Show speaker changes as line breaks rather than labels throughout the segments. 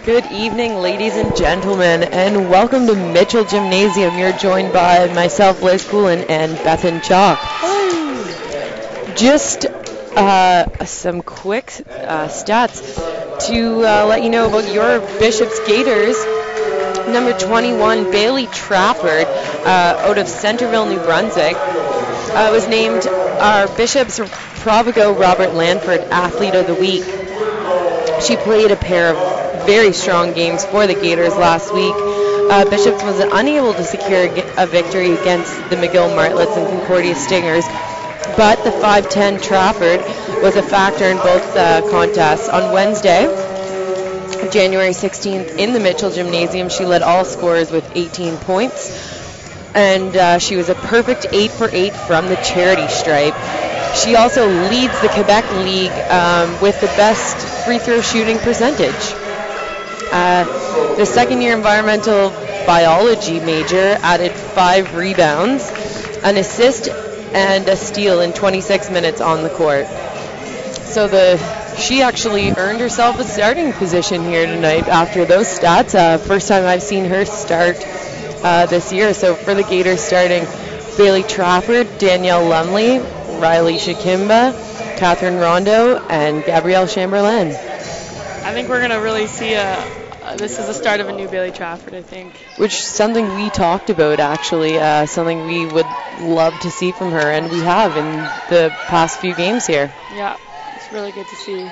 Good evening, ladies and gentlemen, and welcome to Mitchell Gymnasium. You're joined by myself, Liz Coolin, and Bethan Chalk. Just some quick stats to let you know about your Bishop's Gaiters. Number 21, Bailey Trafford, out of Centerville, New Brunswick, was named our Bishop's Provigo Robert Lanford Athlete of the Week. She played a pair of very strong games for the Gaiters last week. Bishops was unable to secure a victory against the McGill Martlets and Concordia Stingers, but the 5'10 Trafford was a factor in both contests. On Wednesday, January 16th, in the Mitchell Gymnasium, she led all scorers with 18 points, and she was a perfect 8 for 8 from the charity stripe. She also leads the Quebec League with the best free throw shooting percentage. The second-year environmental biology major added 5 rebounds, an assist, and a steal in 26 minutes on the court. So she actually earned herself a starting position here tonight after those stats. First time I've seen her start this year. So for the Gators starting, Bailey Trafford, Danielle Lumley, Riley Shakimba, Catherine Rondo, and Gabrielle Chamberlain.
I think we're going to really see this is the start of a new Bailey Trafford, I think.
Which is something we talked about, actually, something we would love to see from her, and we have in the past few games here.
Yeah, it's really good to see.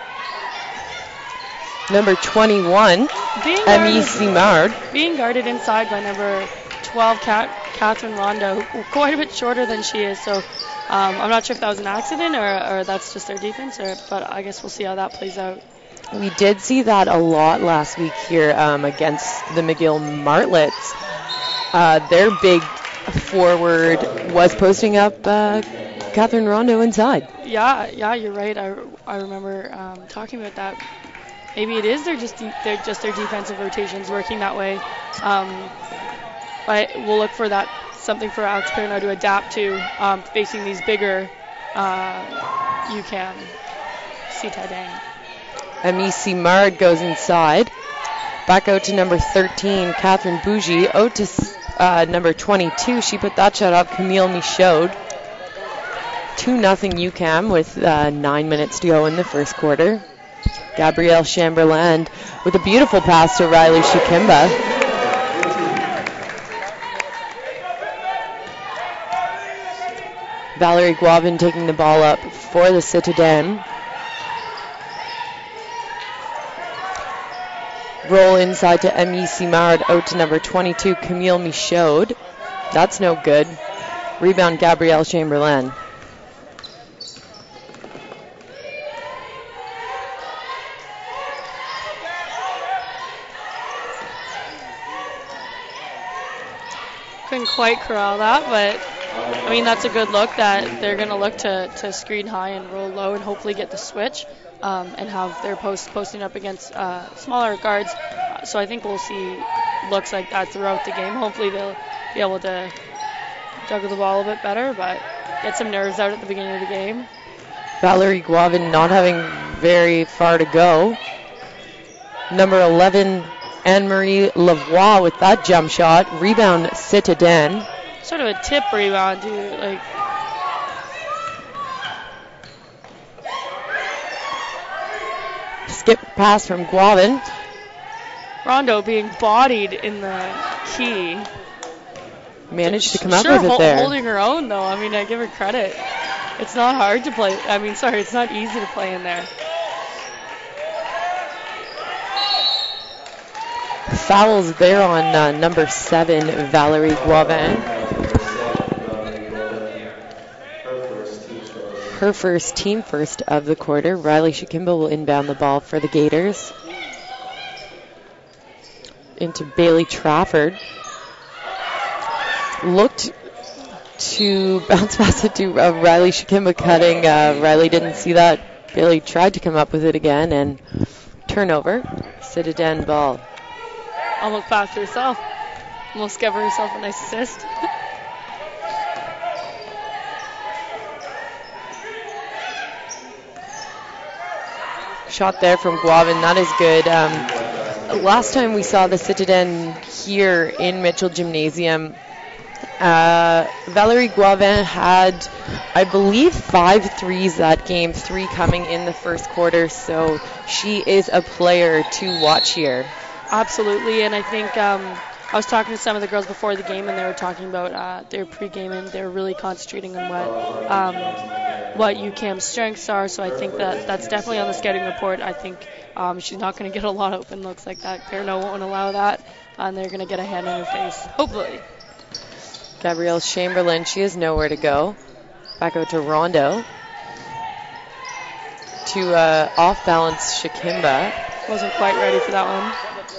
Number 21, Emmy Simard.
Being guarded inside by number 12, Catherine Rondo, quite a bit shorter than she is, so I'm not sure if that was an accident or that's just their defense, but I guess we'll see how that plays out.
We did see that a lot last week here against the McGill Martlets. Their big forward was posting up Catherine Rondo inside.
Yeah, you're right. I remember talking about that. Maybe it is their defensive rotations working that way. But we'll look for that, something for Alex Perno to adapt to facing these bigger UQAM Citadins.
Emmy Simard goes inside. Back out to number 13, Catherine Bougie. Out to number 22. She put that shot up, Camille Michaud. 2-0 UQAM with 9 minutes to go in the first quarter. Gabrielle Chamberlain with a beautiful pass to Riley Shakimba. Valerie Guavin taking the ball up for the Citadins. Roll inside to Emmy Simard, out to number 22, Camille Michaud. That's no good. Rebound, Gabrielle Chamberlain.
Couldn't quite corral that, but I mean, that's a good look that they're going to look to screen high and roll low and hopefully get the switch and have their posting up against smaller guards. So I think we'll see looks like that throughout the game. Hopefully they'll be able to juggle the ball a bit better, but get some nerves out at the beginning of the game.
Valerie Guavin not having very far to go. Number 11, Anne-Marie Lavoie with that jump shot. Rebound, Citadin.
Sort of a tip rebound, too. Like,
skip pass from Guavin.
Rondo being bodied in the key.
Managed to come up with it there.
Holding her own, though. I mean, I give her credit. It's not hard to play. It's not easy to play in there.
Fouls there on number 7, Valerie Guavin. Her first team first of the quarter. Riley Shakimba will inbound the ball for the Gators. Into Bailey Trafford. Looked to bounce past it to Riley Shakimba cutting. Riley didn't see that. Bailey tried to come up with it again, and turnover. Citadin ball.
Almost passed herself. Almost gave herself a nice assist.
Shot there from Guavin. That is good. last time we saw the Citadin here in Mitchell Gymnasium, Valerie Guavin had, I believe, 5 threes that game, 3 coming in the first quarter, so she is a player to watch here.
Absolutely, and I think I was talking to some of the girls before the game, and they were talking about their pregame, and they're really concentrating on what UQAM's strengths are. So I think that's definitely on the scouting report. I think she's not going to get a lot of open looks like that. Perno won't allow that, and they're going to get a hand in her face, hopefully.
Gabrielle Chamberlain, she has nowhere to go. Back out to Rondo. To off-balance Shakimba.
Wasn't quite ready for that one.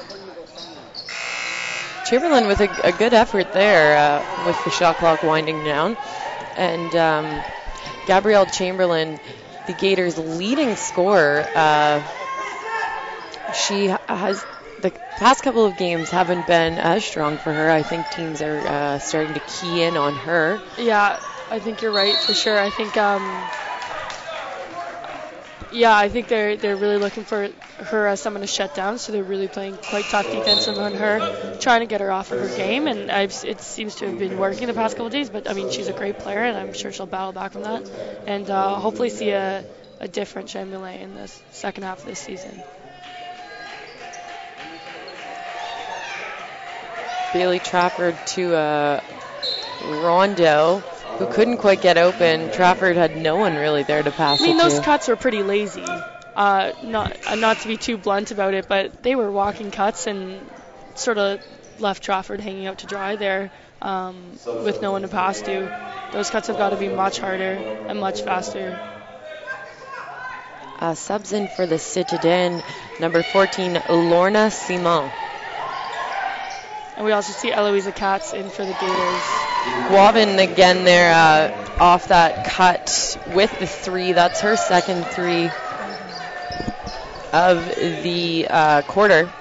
Chamberlain with a good effort there with the shot clock winding down. And Gabrielle Chamberlain, the Gators' leading scorer, she has, the past couple of games haven't been as strong for her. I think teams are starting to key in on her.
Yeah, I think you're right for sure. I think I think they're really looking for her as someone to shut down, so they're really playing quite tough defensive on her, trying to get her off of her game, and it seems to have been working the past couple of days, but I mean, she's a great player, and I'm sure she'll battle back from that, and hopefully see a different Chamberlain in the second half of this season.
Bailey Trafford to Rondo, who couldn't quite get open. Trafford had no one really there to pass it to.
I mean, those cuts were pretty lazy. Not to be too blunt about it, but they were walking cuts and sort of left Trafford hanging out to dry there with no one to pass to. Those cuts have got to be much harder and much faster.
Subs in for the Citadin, number 14, Lorna Simon.
And we also see Eloisa Katz in for the Gators.
Guavin again there off that cut with the 3. That's her second 3 of the quarter.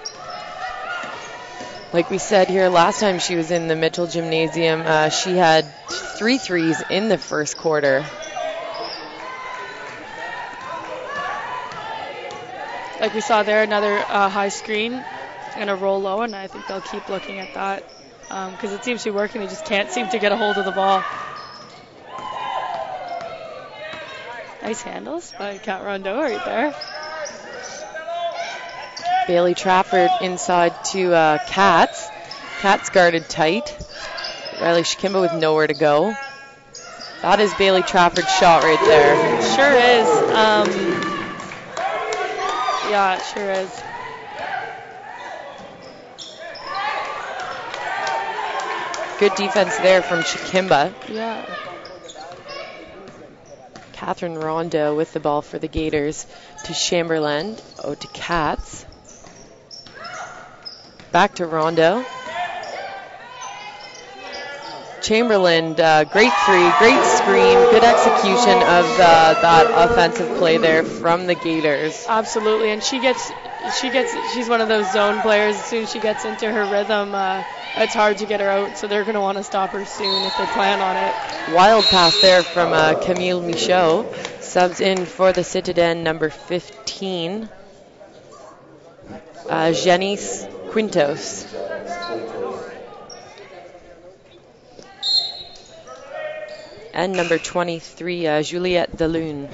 Like we said here last time she was in the Mitchell Gymnasium, she had 3 threes in the first quarter.
Like we saw there, another high screen and a roll low, and I think they'll keep looking at that because it seems to be working. They just can't seem to get a hold of the ball. Nice handles by Kat Rondeau right there.
Bailey Trafford inside to Katz. Katz guarded tight. Riley Shakimba with nowhere to go. That is Bailey Trafford's shot right there.
It sure is. Yeah, it sure is.
Good defense there from Shakimba.
Yeah.
Catherine Rondo with the ball for the Gators to Chamberlain. Oh, to Katz. Back to Rondo. Chamberlain, great 3, great screen, good execution of that offensive play there from the Gators.
Absolutely, and she's one of those zone players. As soon as she gets into her rhythm, it's hard to get her out, so they're going to want to stop her soon if they plan on it.
Wild pass there from Camille Michaud. Subs in for the Citadin, number 15, Janice Quintos. And number 23, Juliette Delune.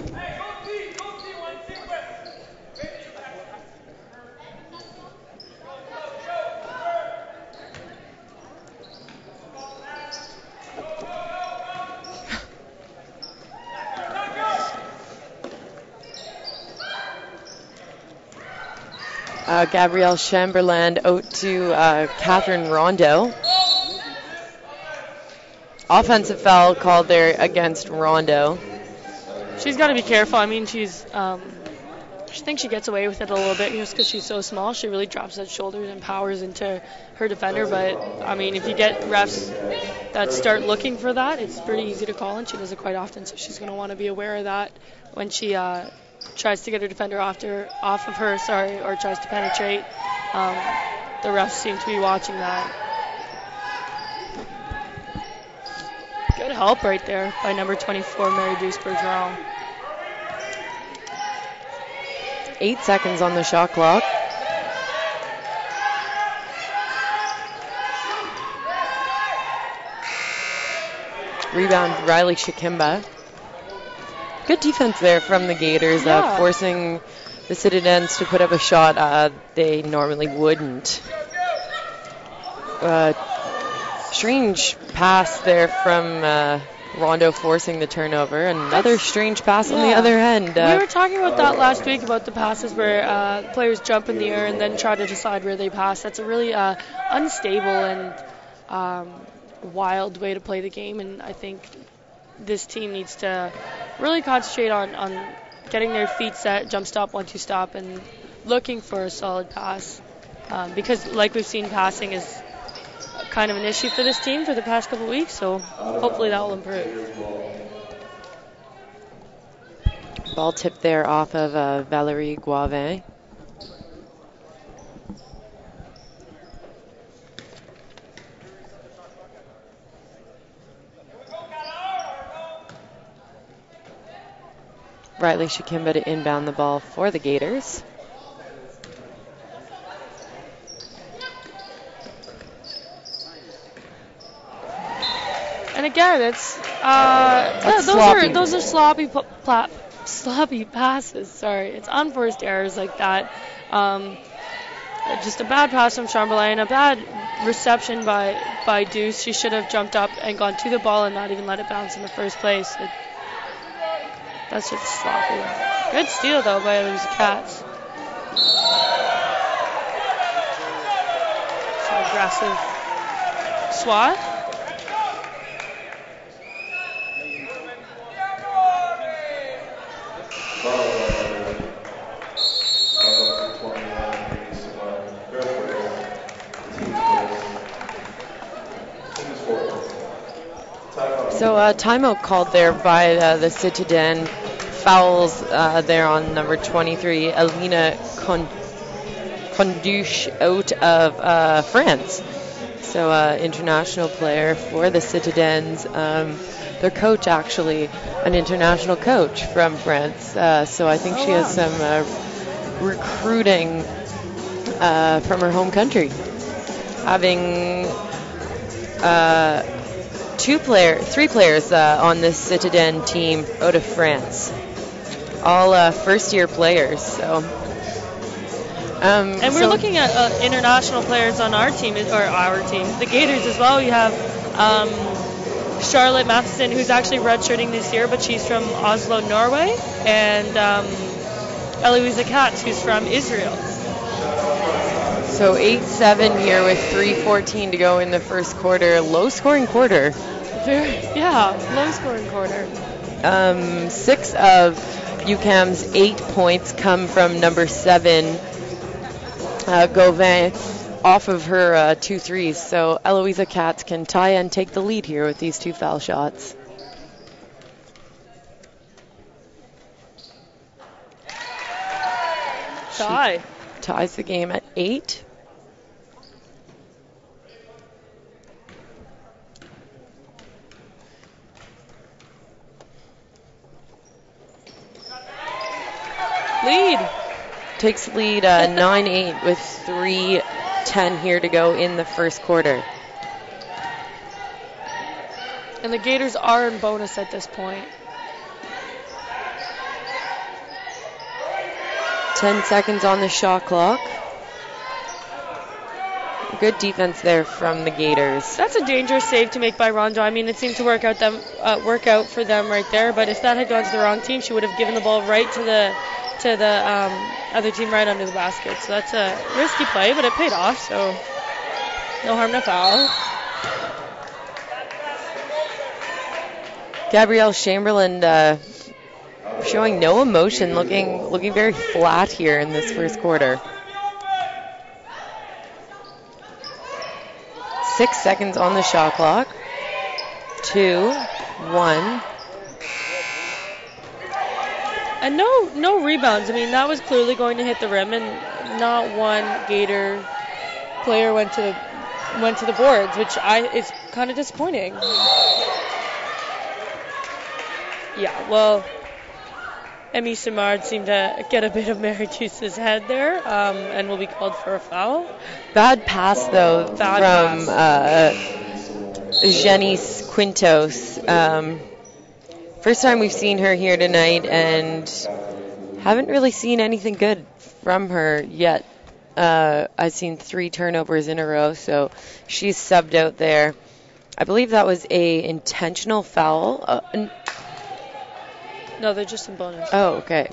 Gabrielle Chamberlain out to Catherine Rondo. Offensive foul called there against Rondo.
She's got to be careful. I mean, I think she gets away with it a little bit just because she's so small. She really drops that shoulders and powers into her defender. But, I mean, if you get refs that start looking for that, it's pretty easy to call, and she does it quite often. So she's going to want to be aware of that when she tries to get her defender off of her, or tries to penetrate. The refs seem to be watching that. Good help right there by number 24, Mary Douce Bergeron.
8 seconds on the shot clock. Rebound, Riley Shikimba. Good defense there from the Gaiters, forcing the Citadins to put up a shot they normally wouldn't. Strange pass there from Rondo, forcing the turnover. Another strange pass on the other end.
We were talking about that last week, about the passes where players jump in the air and then try to decide where they pass. That's a really unstable and wild way to play the game, and I think this team needs to really concentrate on getting their feet set, jump stop, 1-2 stop, and looking for a solid pass. Because like we've seen, passing is kind of an issue for this team for the past couple weeks, so hopefully that will improve.
Ball tipped there off of Valerie Guavin. Riley Shikimba to inbound the ball for the Gaiters.
And again, it's those are sloppy passes. Sorry, it's unforced errors like that. Just a bad pass from Chamberlain, a bad reception by Deuce. She should have jumped up and gone to the ball and not even let it bounce in the first place. That's just sloppy. Good steal though by the Cats. So aggressive swat.
So timeout called there by the Citadin. Fouls there on number 23, Alina Condouche, out of France. So international player for the Citadins. Their coach, actually, an international coach from France. So I think she has some recruiting from her home country. Having three players on this Citadin team out of France. All first-year players. So,
and we're looking at international players on our team, or our team, the Gaiters as well. We have Charlotte Matheson, who's actually redshirting this year, but she's from Oslo, Norway, and Eloisa Katz, who's from Israel.
So 8-7 here with 3:14 to go in the first quarter. Low-scoring quarter.
Low-scoring quarter.
6 of UQAM's 8 points come from number 7, Gauvin, off of her 2 threes. So Eloisa Katz can tie and take the lead here with these 2 foul shots.
Tie.
She ties the game at 8.
Lead.
Takes lead 9-8 with 3:10 here to go in the first quarter.
And the Gaiters are in bonus at this point.
10 seconds on the shot clock. Good defense there from the Gaiters.
That's a dangerous save to make by Rondo. I mean, it seemed to work out for them right there. But if that had gone to the wrong team, she would have given the ball right to the other team right under the basket. So that's a risky play, but it paid off. So no harm, no foul.
Gabrielle Chamberlain showing no emotion, looking very flat here in this first quarter. 6 seconds on the shot clock. 2, 1.
And no rebounds. I mean, that was clearly going to hit the rim, and not one Gator player went to the boards, which is kind of disappointing. Yeah, well, Emmy Simard seemed to get a bit of Mary Juice's head there, and will be called for a foul.
Bad pass, though, from Janice Quintos. First time we've seen her here tonight, and haven't really seen anything good from her yet. I've seen 3 turnovers in a row, so she's subbed out there. I believe that was a intentional foul.
No, they're just in bonus.
Oh, okay.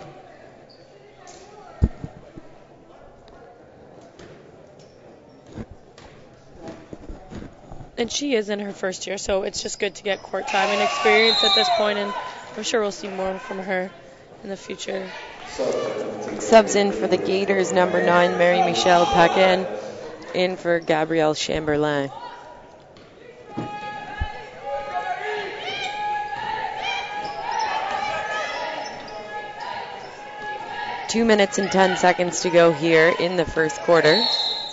And she is in her first year, so it's just good to get court time and experience at this point, and I'm sure we'll see more from her in the future.
Subs in for the Gators, number 9, Mary Michelle Paquin, in for Gabrielle Chamberlain. Two minutes and 10 seconds to go here in the first quarter.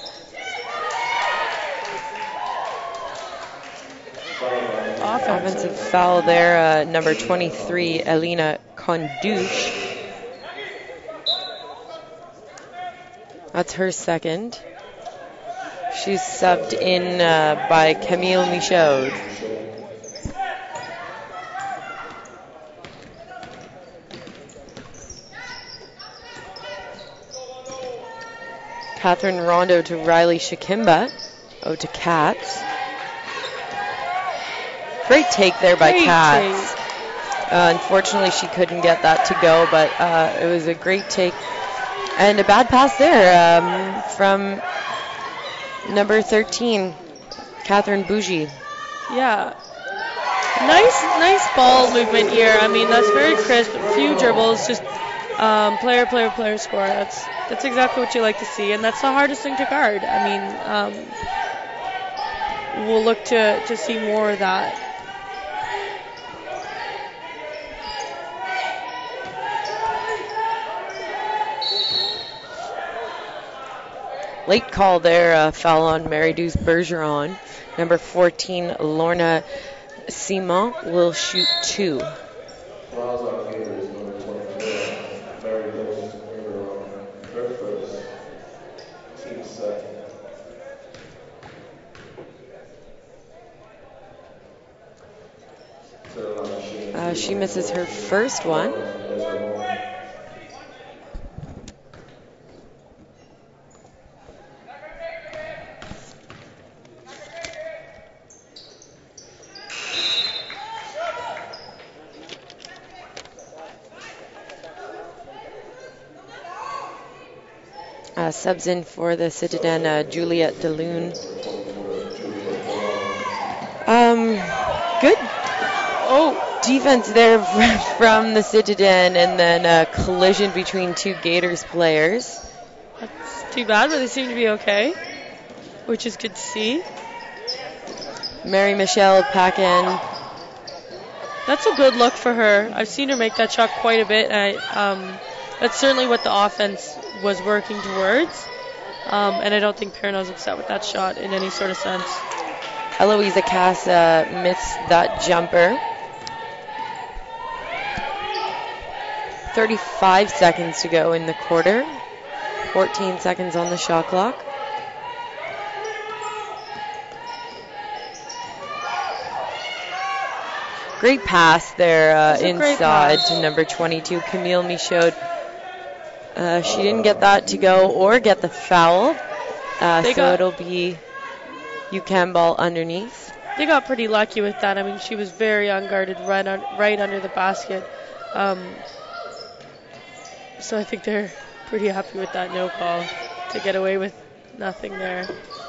Offensive foul there, number 23, Elena Kondouche. That's her second. She's subbed in by Camille Michaud. Catherine Rondo to Riley Shakimba. Oh, to Katz. Great take there by Katz. Unfortunately, she couldn't get that to go, but it was a great take. And a bad pass there from number 13, Catherine Bougie.
Yeah. Nice ball movement here. I mean, that's very crisp. A few dribbles, just player score. That's exactly what you like to see, and that's the hardest thing to guard. I mean, we'll look to see more of that.
Late call there, foul on Mary-Deuce Bergeron. Number 14, Lorna Simon, will shoot 2. She misses her first one. Subs in for the Citadin, Juliette DeLune. Good defense there from the Citadin, and then a collision between 2 Gators players.
That's too bad, but they seem to be okay, which is good to see.
Mary Michelle Paquin.
That's a good look for her. I've seen her make that shot quite a bit, and that's certainly what the offense was working towards. And I don't think Perrinot's upset with that shot in any sort of sense.
Eloisa Casa missed that jumper. 35 seconds to go in the quarter. 14 seconds on the shot clock. Great pass there inside to number 22, Camille Michaud. She didn't get that to go or get the foul, so it'll be UQAM ball underneath.
They got pretty lucky with that. I mean, she was very unguarded right under the basket. So I think they're pretty happy with that no call to get away with nothing there.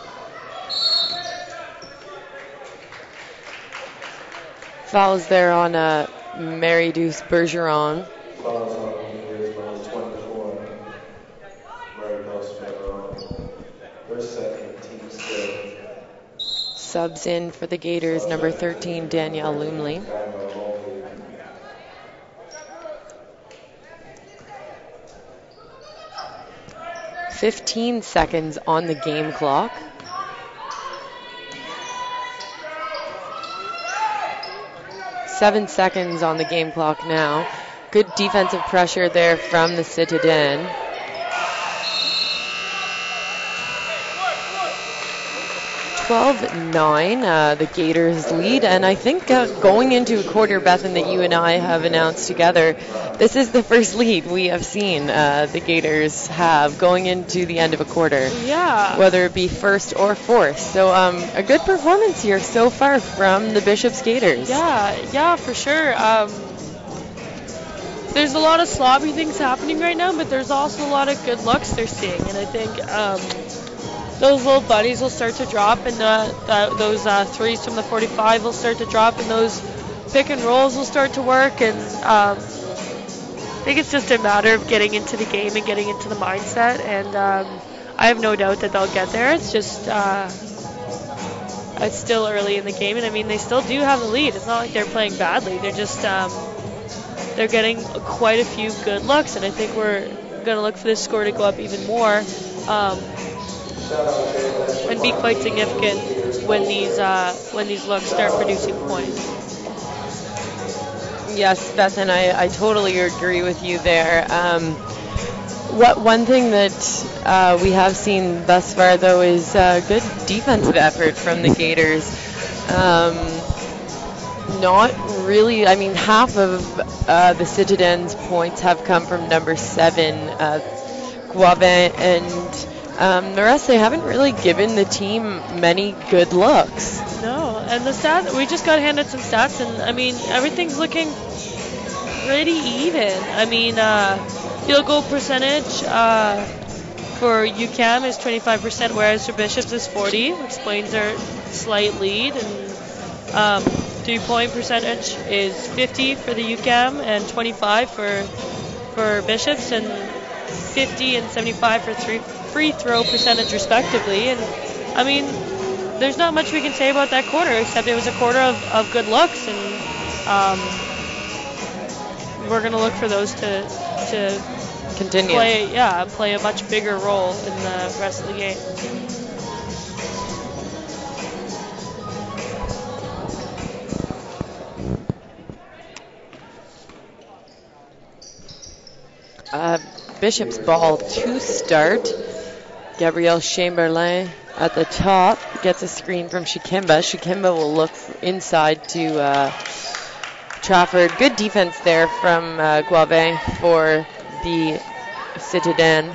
Fouls there on Mary-Deuce Bergeron. Subs in for the Gators, number 13, Danielle Lumley. "15 seconds on the game clock. "7 seconds on the game clock now. Good defensive pressure there from the 12-9, the Gators lead, and I think going into a quarter, Bethan, that you and I have announced together, this is the first lead we have seen the Gators have going into the end of a quarter.
Yeah.
Whether it be first or fourth. So a good performance here so far from the Bishop's Gators.
Yeah, for sure. There's a lot of sloppy things happening right now, but there's also a lot of good looks they're seeing, and I think those little buddies will start to drop, and those threes from the 45 will start to drop, and those pick and rolls will start to work, and I think it's just a matter of getting into the game and getting into the mindset, and I have no doubt that they'll get there. It's just it's still early in the game, and I mean, they still do have the lead. It's not like they're playing badly. They're just they're getting quite a few good looks, and I think we're going to look for this score to go up even more and be quite significant when these looks start producing points.
Yes, Bethan, I totally agree with you there. One thing that we have seen thus far, though, is good defensive effort from the Gators. Not really. I mean, half of the Citadins' points have come from number 7, Guavin, and the rest, they haven't really given the team many good looks.
No, and the stats, we just got handed some stats, and I mean, everything's looking pretty even. I mean, field goal percentage for UQAM is 25%, whereas for Bishops is 40%, explains their slight lead, and 3-point percentage is 50 for the UQAM and 25 for Bishops, and 50 and 75 for free throw percentage respectively. And I mean, there's not much we can say about that quarter except it was a quarter of good looks, and we're going to look for those to
continue.
Play a much bigger role in the rest of the game.
Bishop's ball to start. Gabrielle Chamberlain at the top gets a screen from Shikimba. Shikimba will look inside to Trafford. Good defense there from Guavin for the Citadin.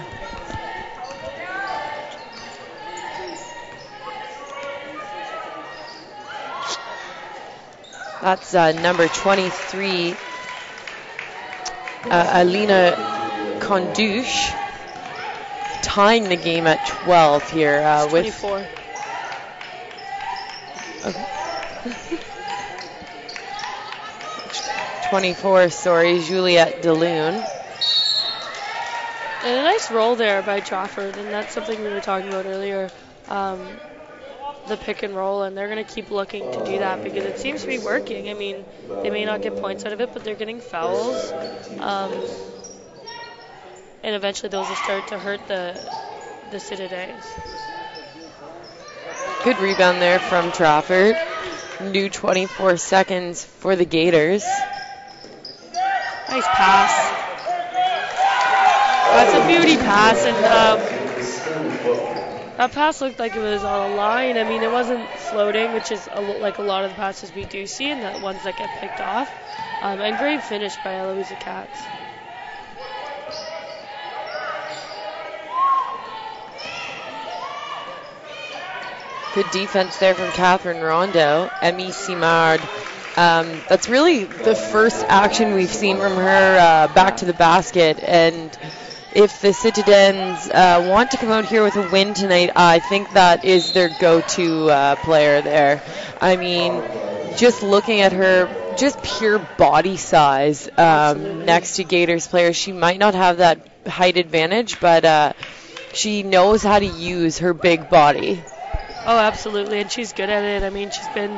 That's number 23, Alina Condouche, tying the game at 12 here with
24.
Okay. 24, sorry, Juliette DeLune.
And a nice roll there by Trafford, and that's something we were talking about earlier, the pick and roll, and they're going to keep looking to do that because it seems to be working. I mean, they may not get points out of it, but they're getting fouls, and eventually those will start to hurt the Citadins.
Good rebound there from Trafford. New 24 seconds for the Gators.
Nice pass. That's a beauty pass, and that pass looked like it was on a line. I mean, it wasn't floating, which is like a lot of the passes we do see, and the ones that get picked off. And great finish by Eloisa Katz.
Good defense there from Catherine Rondeau. Emmy Simard. That's really the first action we've seen from her back to the basket. And if the Citadins want to come out here with a win tonight, I think that is their go-to player there. I mean, just looking at her, just pure body size next to Gators players. She might not have that height advantage, but she knows how to use her big body.
Oh, absolutely, and she's good at it. I mean, she's been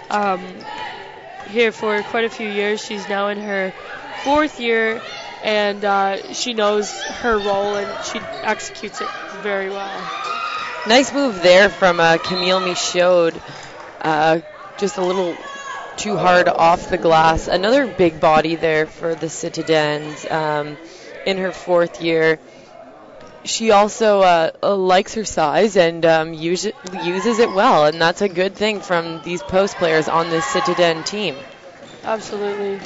here for quite a few years. She's now in her 4th year, and she knows her role, and she executes it very well.
Nice move there from Camille Michaud. Just a little too hard off the glass. Another big body there for the Citadins in her 4th year. she also likes her size and uses it well, and that's a good thing from these post players on this Citadin team.
Absolutely.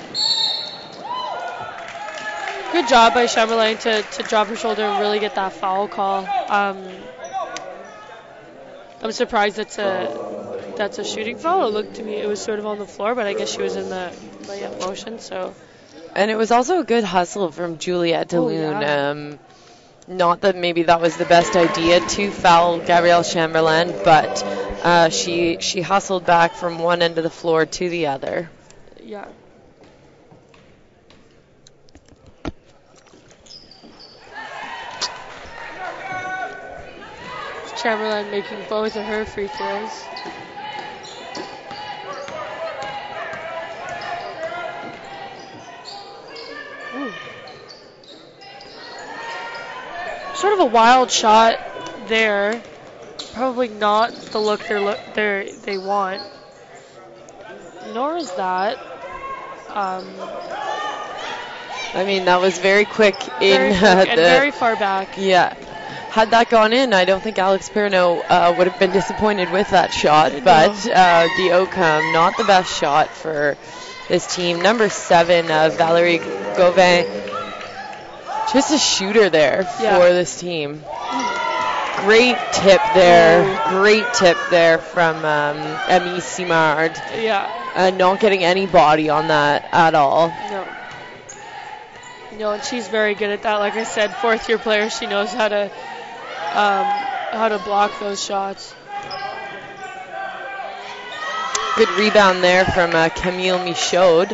Good job by Chamberlain to drop her shoulder and really get that foul call. I'm surprised that's a shooting foul. It looked to me it was sort of on the floor, but I guess she was in the layup motion. So.
And it was also a good hustle from Juliette DeLune.
Yeah.
Not that maybe that was the best idea to foul Gabrielle Chamberlain, but she hustled back from one end of the floor to the other.
Yeah. Chamberlain making both of her free throws. Ooh. Sort of a wild shot there. Probably not the look they want. Nor is that.
I mean, that was very quick
and very far back.
Yeah. Had that gone in, I don't think Alex Perno would have been disappointed with that shot. But the UQAM, not the best shot for this team. Number 7, Valerie Gauvin, just a shooter there for this team. Great tip there from Emmy Simard.
Yeah.
Not getting any body on that at all.
No, and she's very good at that. Like I said, fourth-year player, she knows how to block those shots.
Good rebound there from Camille Michaud.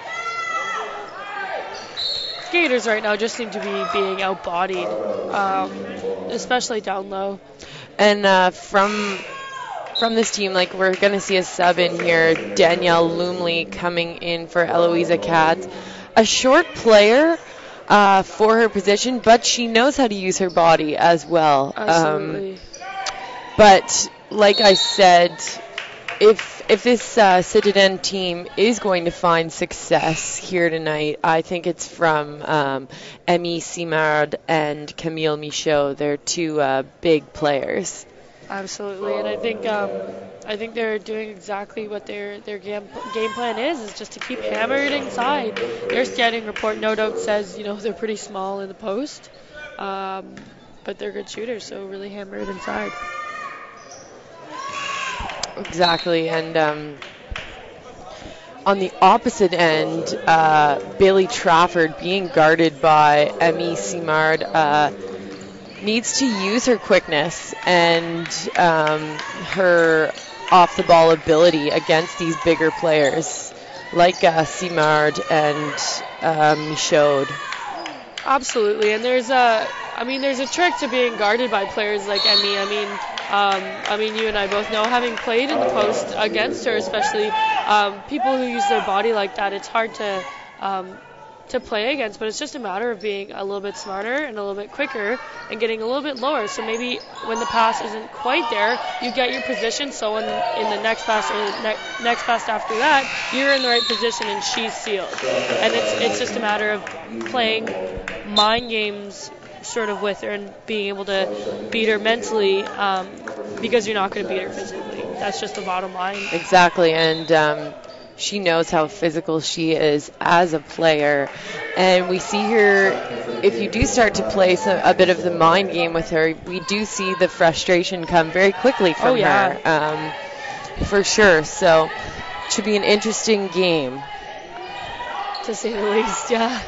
Gators right now just seem to be being outbodied, especially down low.
And from this team, like, we're going to see a sub in here. Danielle Lumley coming in for Eloisa Katz. A short player for her position, but she knows how to use her body as well.
Absolutely.
But like I said, if this Citadin team is going to find success here tonight, I think it's from Emmy Simard and Camille Michaud. They're two big players.
Absolutely, and I think they're doing exactly what their game plan is just to keep hammering inside. Their scouting report no doubt says they're pretty small in the post, but they're good shooters, so really hammer it inside.
Exactly, and on the opposite end, Bailey Trafford being guarded by Emmy Simard needs to use her quickness and her off-the-ball ability against these bigger players like Simard and Michaud.
Absolutely, and there's a trick to being guarded by players like Emmy. I mean, you and I both know, having played in the post against her, especially people who use their body like that, it's hard to play against, but it's just a matter of being a little bit smarter and a little bit quicker and getting a little bit lower. So maybe when the pass isn't quite there, you get your position, so in the next pass or next pass after that, you're in the right position and she's sealed. And it's just a matter of playing mind games sort of with her and being able to beat her mentally, because you're not going to beat her physically. That's just the bottom line.
Exactly, and she knows how physical she is as a player. And we see her, if you do start to play a bit of the mind game with her, we do see the frustration come very quickly from her, for sure. So it should be an interesting game.
To say the least, yeah.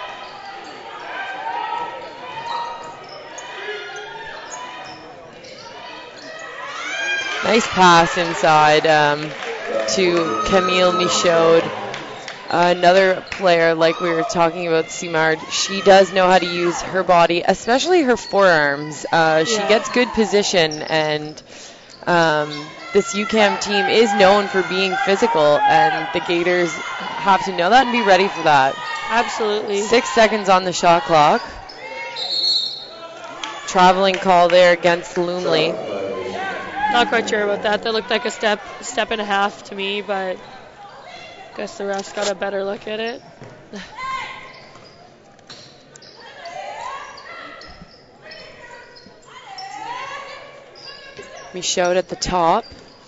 Nice pass inside to Camille Michaud. Another player, like we were talking about, Simard, she does know how to use her body, especially her forearms. She gets good position, and this UQAM team is known for being physical, and the Gators have to know that and be ready for that.
Absolutely.
6 seconds on the shot clock. Traveling call there against Lumley.
Not quite sure about that. That looked like a step and a half to me, but I guess the refs got a better look at it.
Michaud at the top.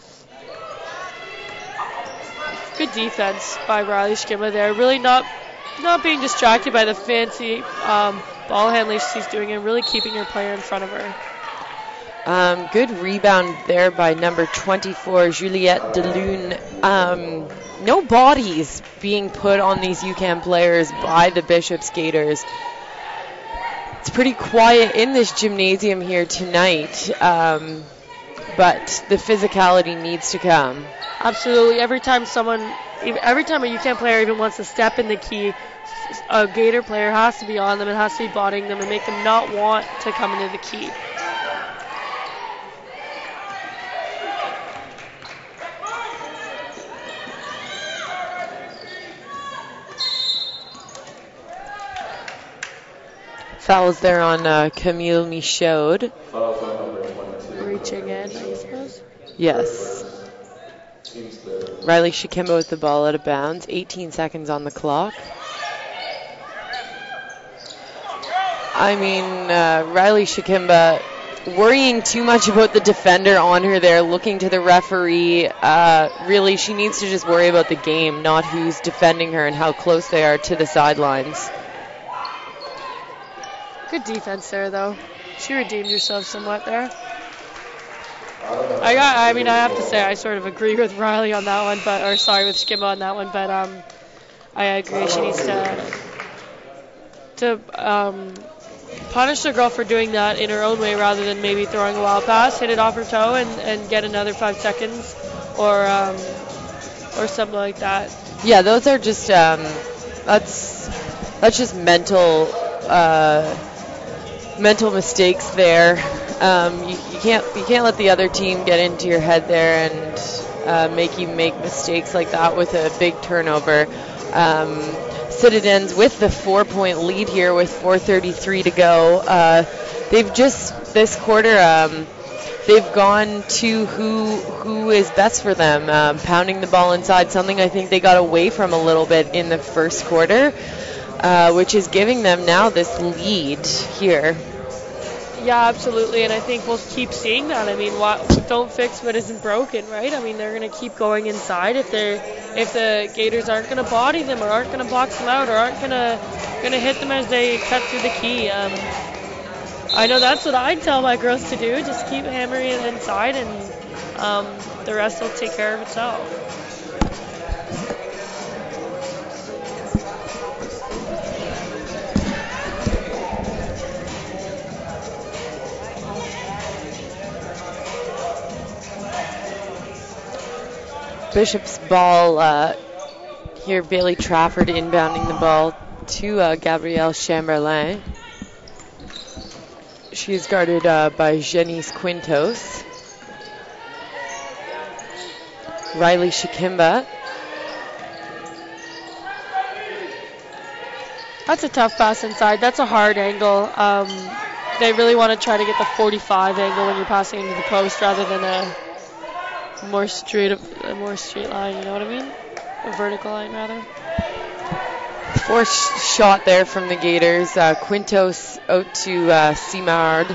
Good defense by Riley Schimma there. Really not being distracted by the fancy ball handling she's doing and really keeping her player in front of her.
Good rebound there by number 24, Juliette Delune. No bodies being put on these UQAM players by the Bishops Gators. It's pretty quiet in this gymnasium here tonight, but the physicality needs to come.
Absolutely. Every time a UQAM player even wants to step in the key, a Gator player has to be on them and has to be bodying them and make them not want to come into the key.
Fouls there on Camille Michaud.
Reaching in, I suppose.
Yes. Riley Shikemba with the ball out of bounds. 18 seconds on the clock. I mean, Riley Shikemba worrying too much about the defender on her there, looking to the referee. Really, she needs to just worry about the game, not who's defending her and how close they are to the sidelines.
Good defense there, though. She redeemed herself somewhat there. I have to say I sort of agree with Riley on that one, with Schimba on that one, but I agree she needs to punish the girl for doing that in her own way rather than maybe throwing a wild pass, hit it off her toe, and get another 5 seconds or something like that.
Yeah, those are just that's just mental mistakes there. You can't let the other team get into your head there and make you make mistakes like that with a big turnover. Citadins with the 4-point lead here with 4:33 to go. They've just this quarter they've gone to who is best for them, pounding the ball inside, something I think they got away from a little bit in the first quarter, which is giving them now this lead here.
Yeah, absolutely, and I think we'll keep seeing that. I mean, don't fix what isn't broken, right? I mean, they're going to keep going inside if the Gators aren't going to body them or aren't going to box them out or aren't going to hit them as they cut through the key. I know that's what I tell my girls to do. Just keep hammering it inside, and the rest will take care of itself.
Bishop's ball here. Bailey Trafford inbounding the ball to Gabrielle Chamberlain. She is guarded by Janice Quintos. Riley Shikemba.
That's a tough pass inside. That's a hard angle. They really want to try to get the 45 angle when you're passing into the post rather than a more straight line, you know what I mean? A vertical line, rather.
Forced shot there from the Gators. Quintos out to Simard.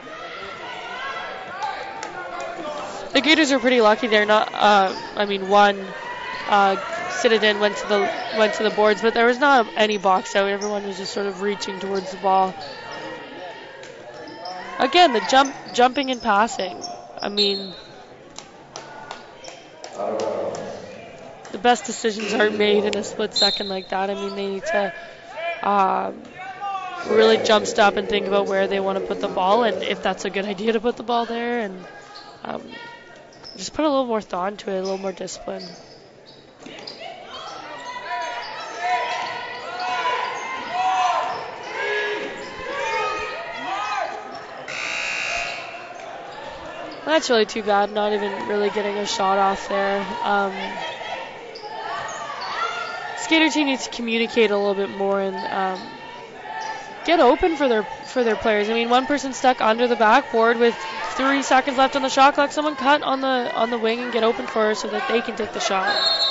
The Gators are pretty lucky there. One Citadin went to the boards, but there was not any box out. Everyone was just sort of reaching towards the ball. Again, the jumping and passing. I mean, the best decisions aren't made in a split second like that. I mean, they need to really jump stop and think about where they want to put the ball and if that's a good idea to put the ball there, and just put a little more thought into it, a little more discipline. That's really too bad, not even really getting a shot off there. Skater team needs to communicate a little bit more and get open for their players. I mean, one person stuck under the backboard with 3 seconds left on the shot clock. Someone cut on the wing and get open for her so that they can take the shot.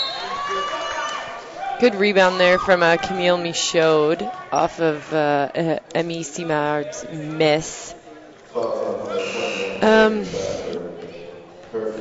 Good rebound there from Camille Michaud off of Emmy Simard's miss.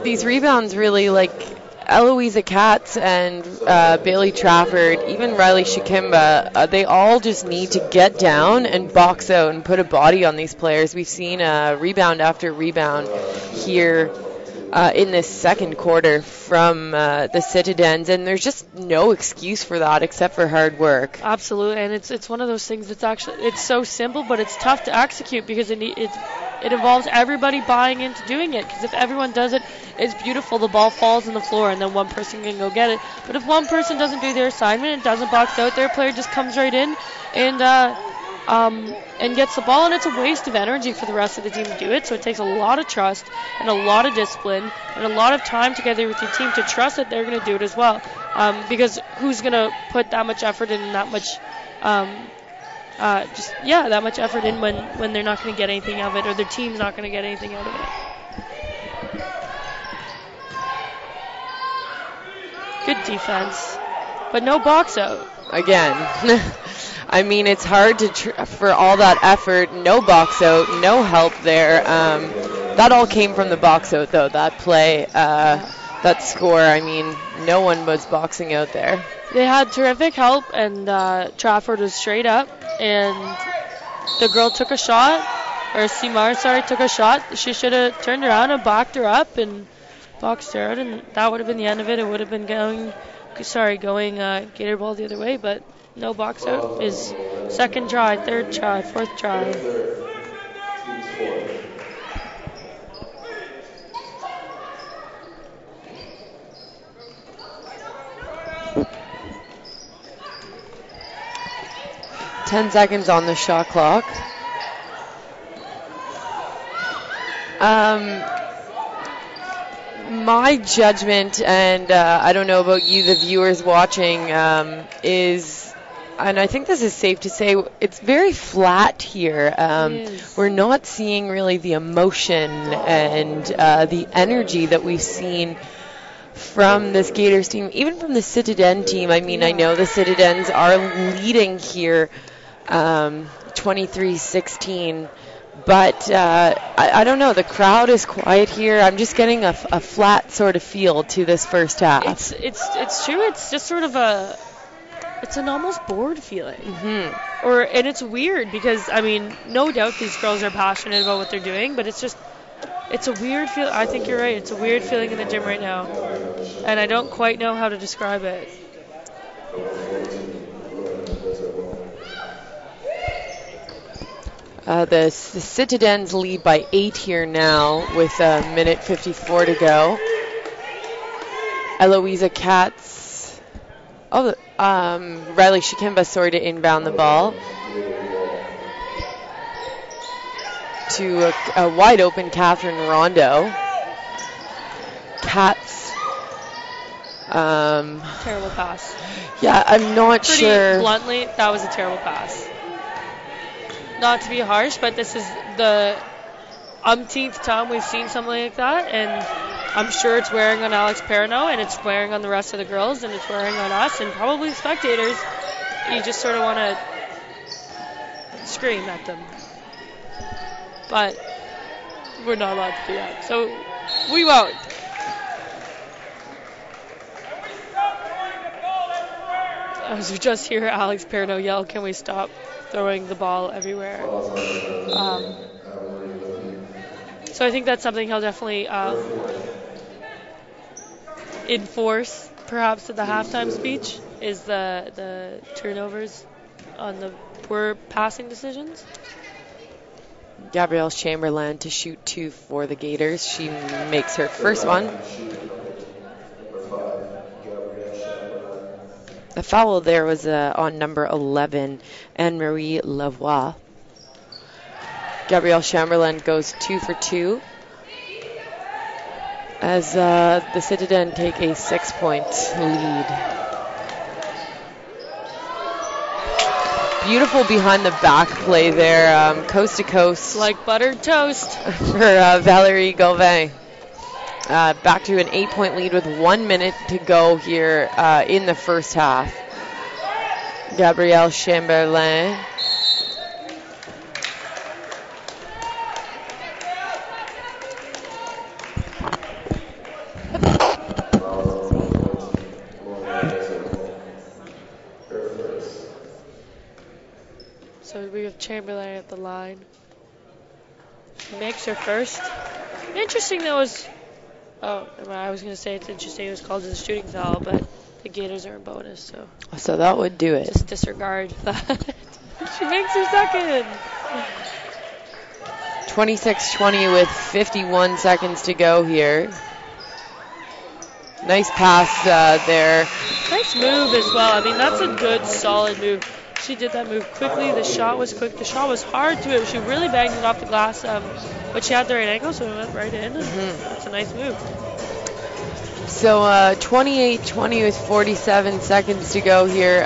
these rebounds really, like Eloisa Katz and Bailey Trafford, even Riley Shikimba, they all just need to get down and box out and put a body on these players. We've seen rebound after rebound here in this second quarter from the Citadins, and there's just no excuse for that except for hard work.
Absolutely, and it's one of those things that's actually, it's so simple, but it's tough to execute because it involves everybody buying into doing it. Because if everyone does it, it's beautiful. The ball falls on the floor, and then one person can go get it. But if one person doesn't do their assignment and doesn't box out, their player just comes right in and gets the ball, and it's a waste of energy for the rest of the team to do it. So it takes a lot of trust and a lot of discipline and a lot of time together with your team to trust that they're going to do it as well. Because who's going to put that much effort in and that much that much effort in when they're not going to get anything out of it, or their team's not going to get anything out of it. Good defense, but no box out.
Again, I mean, it's hard to for all that effort, no box out, no help there. That all came from the box out, though, that play, that score. I mean, no one was boxing out there.
They had terrific help, and Trafford was straight up, and the girl took a shot, or Simar, took a shot. She should have turned around and backed her up and boxed her out, and that would have been the end of it. It would have been going Gator ball the other way, but no box out is second try, third try, fourth try.
Ten seconds on the shot clock. My judgment, and I don't know about you, the viewers watching, is, and I think this is safe to say, it's very flat here. We're not seeing really the emotion and the energy that we've seen from this Gators team, even from the Citadin team. I mean, I know the Citadins are leading here 23-16. But I don't know. The crowd is quiet here. I'm just getting a flat sort of feel to this first half.
It's true. It's just sort of it's an almost bored feeling.
Mm-hmm.
And it's weird because, I mean, no doubt these girls are passionate about what they're doing, but it's a weird feel. I think you're right. It's a weird feeling in the gym right now, and I don't quite know how to describe it.
The Citadins lead by 8 here now with a minute 54 to go. Eloisa Katz, Riley Shikimba to inbound the ball to a wide open Catherine Rondo. Katz.
Terrible pass.
Yeah, I'm not sure.
Bluntly, that was a terrible pass. Not to be harsh, but this is the umpteenth time we've seen something like that, and I'm sure it's wearing on Alex Perrineau, and it's wearing on the rest of the girls, and it's wearing on us, and probably spectators. You just sort of want to scream at them. But we're not allowed to do that, so we won't. As we just hear Alex Perrineau yell, "Can we stop throwing the ball everywhere?" So I think that's something he'll definitely enforce, perhaps at the halftime speech, is the turnovers on the poor passing decisions.
Gabrielle Chamberlain to shoot 2 for the Gators. She makes her first one. The foul there was on number 11, Anne-Marie Lavoie. Gabrielle Chamberlain goes 2 for 2 as the Citadin take a 6-point lead. Beautiful behind the back play there, coast to coast.
Like buttered toast.
For Valerie Gauvin. Back to an 8-point lead with 1 minute to go here in the first half. Gabrielle Chamberlain.
So we have Chamberlain at the line. She makes her first. Interesting that was... Oh, I was going to say it's interesting it was called as a shooting foul, but the Gators are in bonus,
so that would do it.
Just disregard that. She makes her second.
26-20 with 51 seconds to go here. Nice pass there.
Nice move as well. I mean, that's a good, solid move. She did that move quickly. The shot was quick. The shot was hard to it. She really banged it off the glass, but she had the right angle, so it went right in. That's a nice move.
So 28-20 with 47 seconds to go here.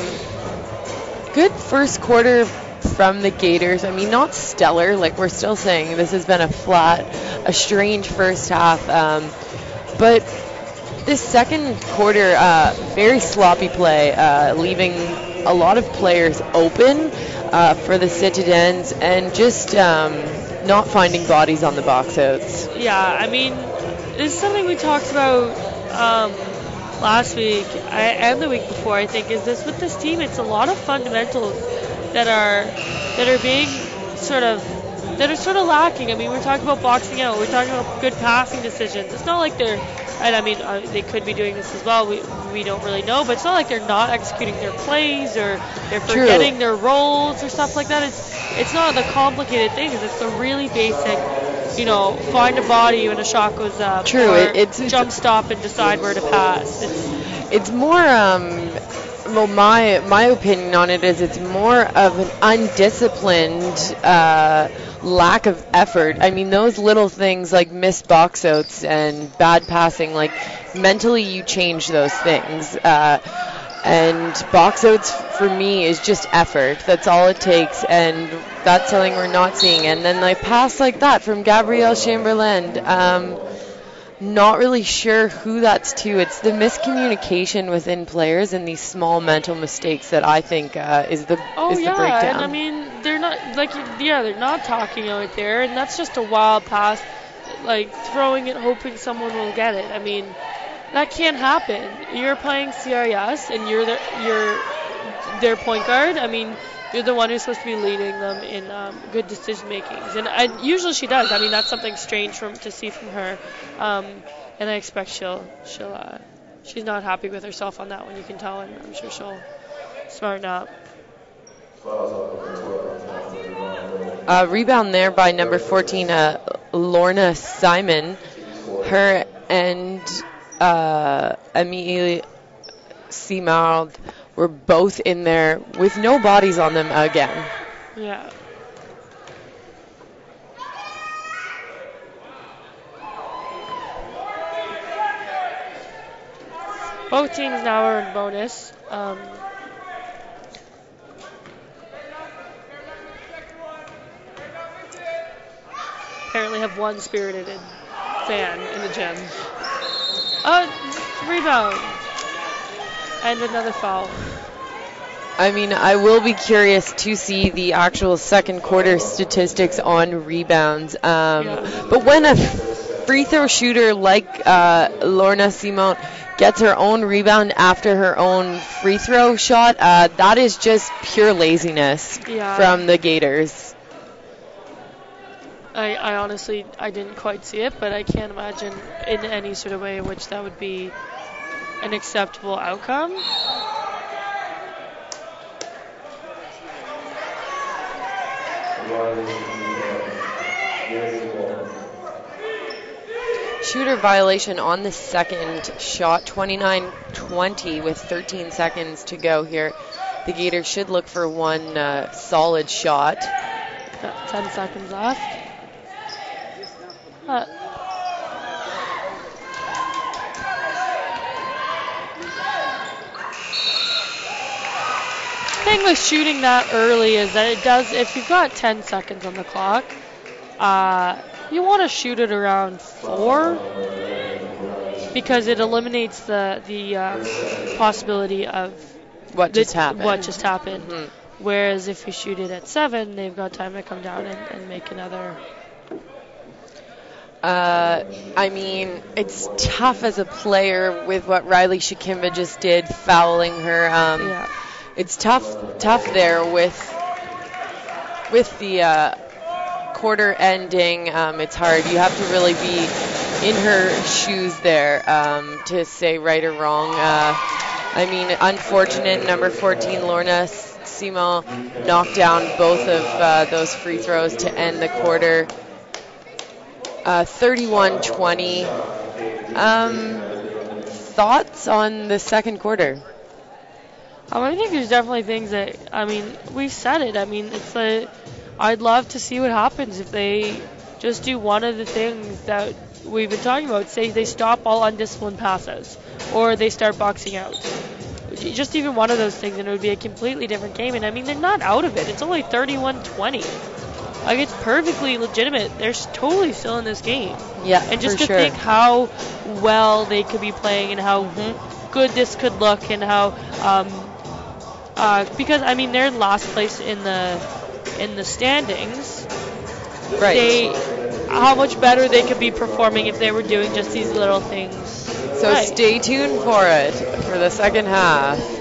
Good first quarter from the Gators. I mean, not stellar. Like, we're still saying this has been a strange first half. But this second quarter, very sloppy play, leaving a lot of players open for the Citadins and just not finding bodies on the box outs.
Yeah, I mean, this is something we talked about last week and the week before, I think, is this with this team, it's a lot of fundamentals that are being sort of lacking. I mean, we're talking about boxing out. We're talking about good passing decisions. It's not like they're, and I mean, they could be doing this as well. We don't really know, but it's not like they're not executing their plays or they're forgetting their roles or stuff like that. It's not the complicated things. It's the really basic, find a body when a shot goes up.
True.
Or
it's
jump stop and decide where to pass.
It's more, well, my opinion on it is it's more of an undisciplined lack of effort. I mean, those little things like missed box outs and bad passing, like mentally you change those things. And box outs for me is just effort. That's all it takes, and that's something we're not seeing. And then like pass like that from Gabrielle Chamberlain. Not really sure who that's to. It's the miscommunication within players and these small mental mistakes that I think is the breakdown.
And I mean, they're not talking out there, and that's just a wild pass, like throwing it, hoping someone will get it. I mean, that can't happen. You're playing CRS, and you're their point guard. I mean, you're the one who's supposed to be leading them in good decision makings, and usually she does. I mean, that's something strange to see from her, and I expect she's not happy with herself on that one. You can tell, and I'm sure she'll smarten up.
Rebound there by number 14, Lorna Simon. Her and Amelie Simard were both in there with no bodies on them again.
Yeah. Both teams now are in bonus. Apparently have one spirited fan in the gym. Rebound. And another foul.
I mean, I will be curious to see the actual second quarter statistics on rebounds. But when a free throw shooter like Lorna Simon gets her own rebound after her own free throw shot, that is just pure laziness from the Gators.
I honestly, I didn't quite see it, but I can't imagine in any sort of way in which that would be an acceptable outcome.
Shooter violation on the second shot, 29-20 with 13 seconds to go here. The Gators should look for one solid shot.
Got 10 seconds left. The thing with shooting that early is that it does, if you've got 10 seconds on the clock, you want to shoot it around 4 because it eliminates the possibility of
what just happened.
Mm-hmm. Whereas if you shoot it at 7, they've got time to come down and make another.
I mean, it's tough as a player with what Riley Shakimba just did, fouling her. It's tough there with with the quarter ending, it's hard. You have to really be in her shoes there to say right or wrong. I mean, unfortunate. Number 14, Lorna Simo, knocked down both of those free throws to end the quarter. 31-20. Thoughts on the second quarter?
I think there's definitely things that, I mean, we said it. I mean, it's I'd love to see what happens if they just do one of the things that we've been talking about. Say they stop all undisciplined passes, or they start boxing out. Just even one of those things, and it would be a completely different game. And I mean, they're not out of it. It's only 31-20. Like, it's perfectly legitimate. They're totally still in this game.
Yeah,
and just
for
to
sure.
think how well they could be playing and how good this could look, and how because I mean they're last place in the standings.
Right.
How much better they could be performing if they were doing just these little things.
So stay tuned for it for the second half.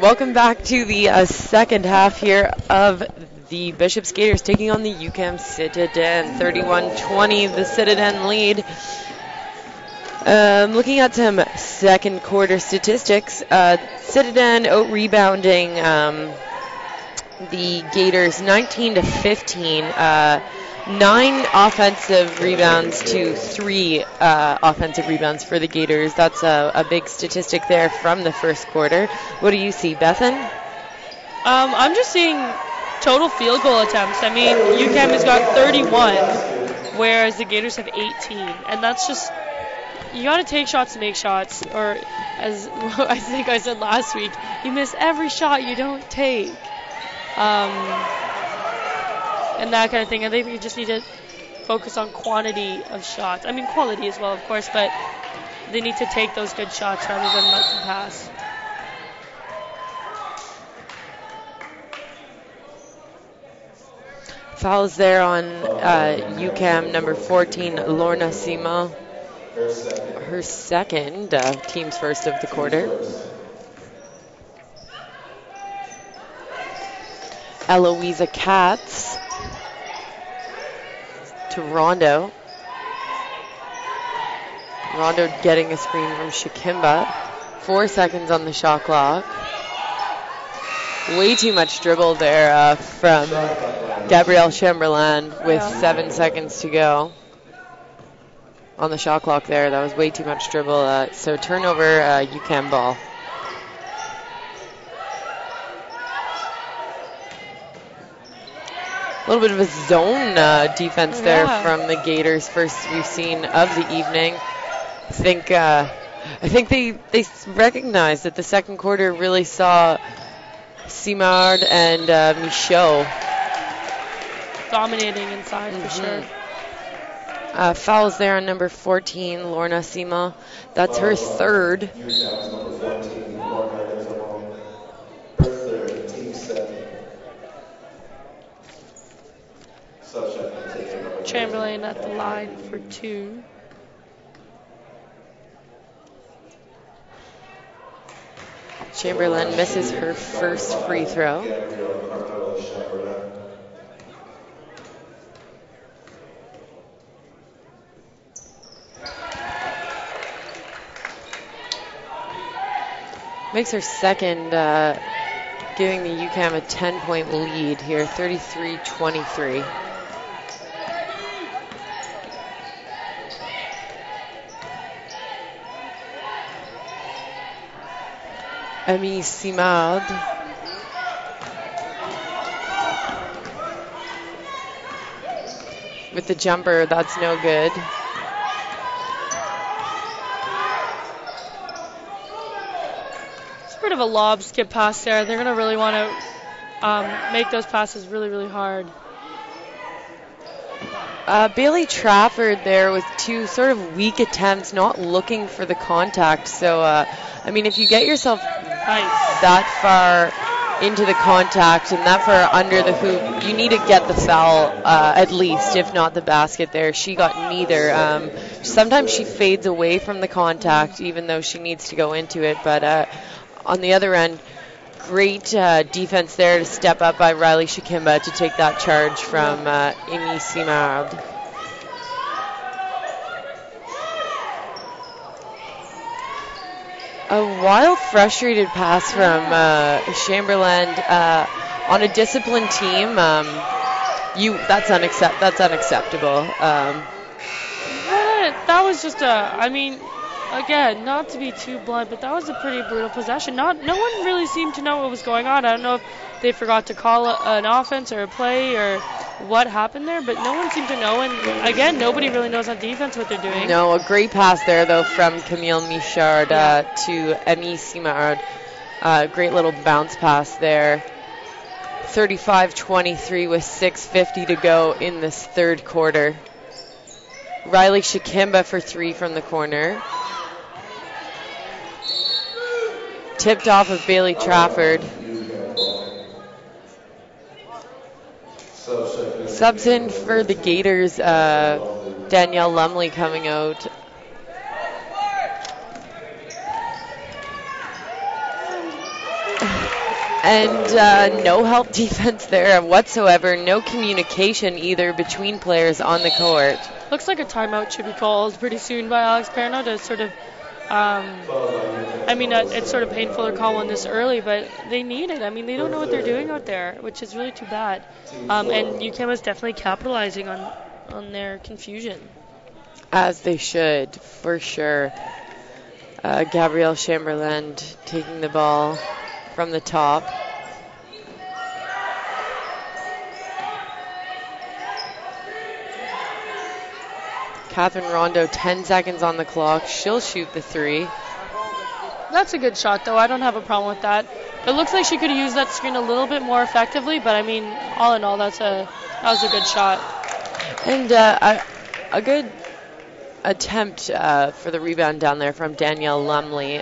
Welcome back to the second half here of the Bishop's Gators taking on the UQAM Citadins. 31-20, the Citadin lead. Looking at some second quarter statistics, Citadin out-rebounding the Gators 19-15. 9 offensive rebounds to 3 offensive rebounds for the Gators. That's a big statistic there from the first quarter. What do you see, Bethan?
I'm just seeing total field goal attempts. I mean, UQAM has got 31, whereas the Gators have 18. And that's just, you got to take shots to make shots. Or, as I think I said last week, you miss every shot you don't take. And that kind of thing. I think you just need to focus on quantity of shots. I mean, quality as well, of course, but they need to take those good shots rather than let them pass.
Fouls there on UQAM number 14, Lorna Sima. Her second, team's first of the quarter. Eloisa Katz to Rondo. Rondo getting a screen from Shikimba. 4 seconds on the shot clock. Way too much dribble there from Gabrielle Chamberlain with 7 seconds to go on the shot clock there. That was way too much dribble. So turnover, UQAM ball. A little bit of a zone defense there from the Gators. First we've seen of the evening. I think they recognized that the second quarter really saw Simard and Michaud
dominating inside for sure.
Fouls there on number 14, Lorna Sima. That's her third.
Chamberlain at the line for 2.
Chamberlain misses her first free throw. Makes her second, giving the UQAM a 10-point lead here, 33-23. Amy Simard. With the jumper, that's no good.
It's a bit of a lob skip pass there. They're going to really want to make those passes really, really hard.
Bailey Trafford there with 2 sort of weak attempts, not looking for the contact. So, I mean, if you get yourself that far into the contact and that far under the hoop, you need to get the foul at least, if not the basket there. She got neither. Sometimes she fades away from the contact even though she needs to go into it. But on the other end, great defense there to step up by Riley Shikimba to take that charge from Amy Simard. A wild, frustrated pass from Chamberlain on a disciplined team. That's unacceptable.
That was just again, not to be too blunt, but that was a pretty brutal possession. No one really seemed to know what was going on. I don't know if they forgot to call an offense or a play or what happened there, but no one seemed to know. And again, nobody really knows on defense what they're doing.
No, a great pass there, though, from Camille Michard to Amy Simard. Great little bounce pass there. 35-23 with 6:50 to go in this third quarter. Riley Shikimba for 3 from the corner. Tipped off of Bailey Trafford. Subs in for the Gators, Danielle Lumley coming out. And no help defense there whatsoever. No communication either between players on the court.
Looks like a timeout should be called pretty soon by Alex Perno to sort of, it's sort of painful to call one this early, but they need it. I mean, they don't know what they're doing out there, which is really too bad. And UQAM is definitely capitalizing on their confusion.
As they should, for sure. Gabrielle Chamberlain taking the ball from the top. Catherine Rondo, 10 seconds on the clock. She'll shoot the three.
That's a good shot, though. I don't have a problem with that. It looks like she could have used that screen a little bit more effectively, but I mean, all in all, that was a good shot.
And a good attempt for the rebound down there from Danielle Lumley.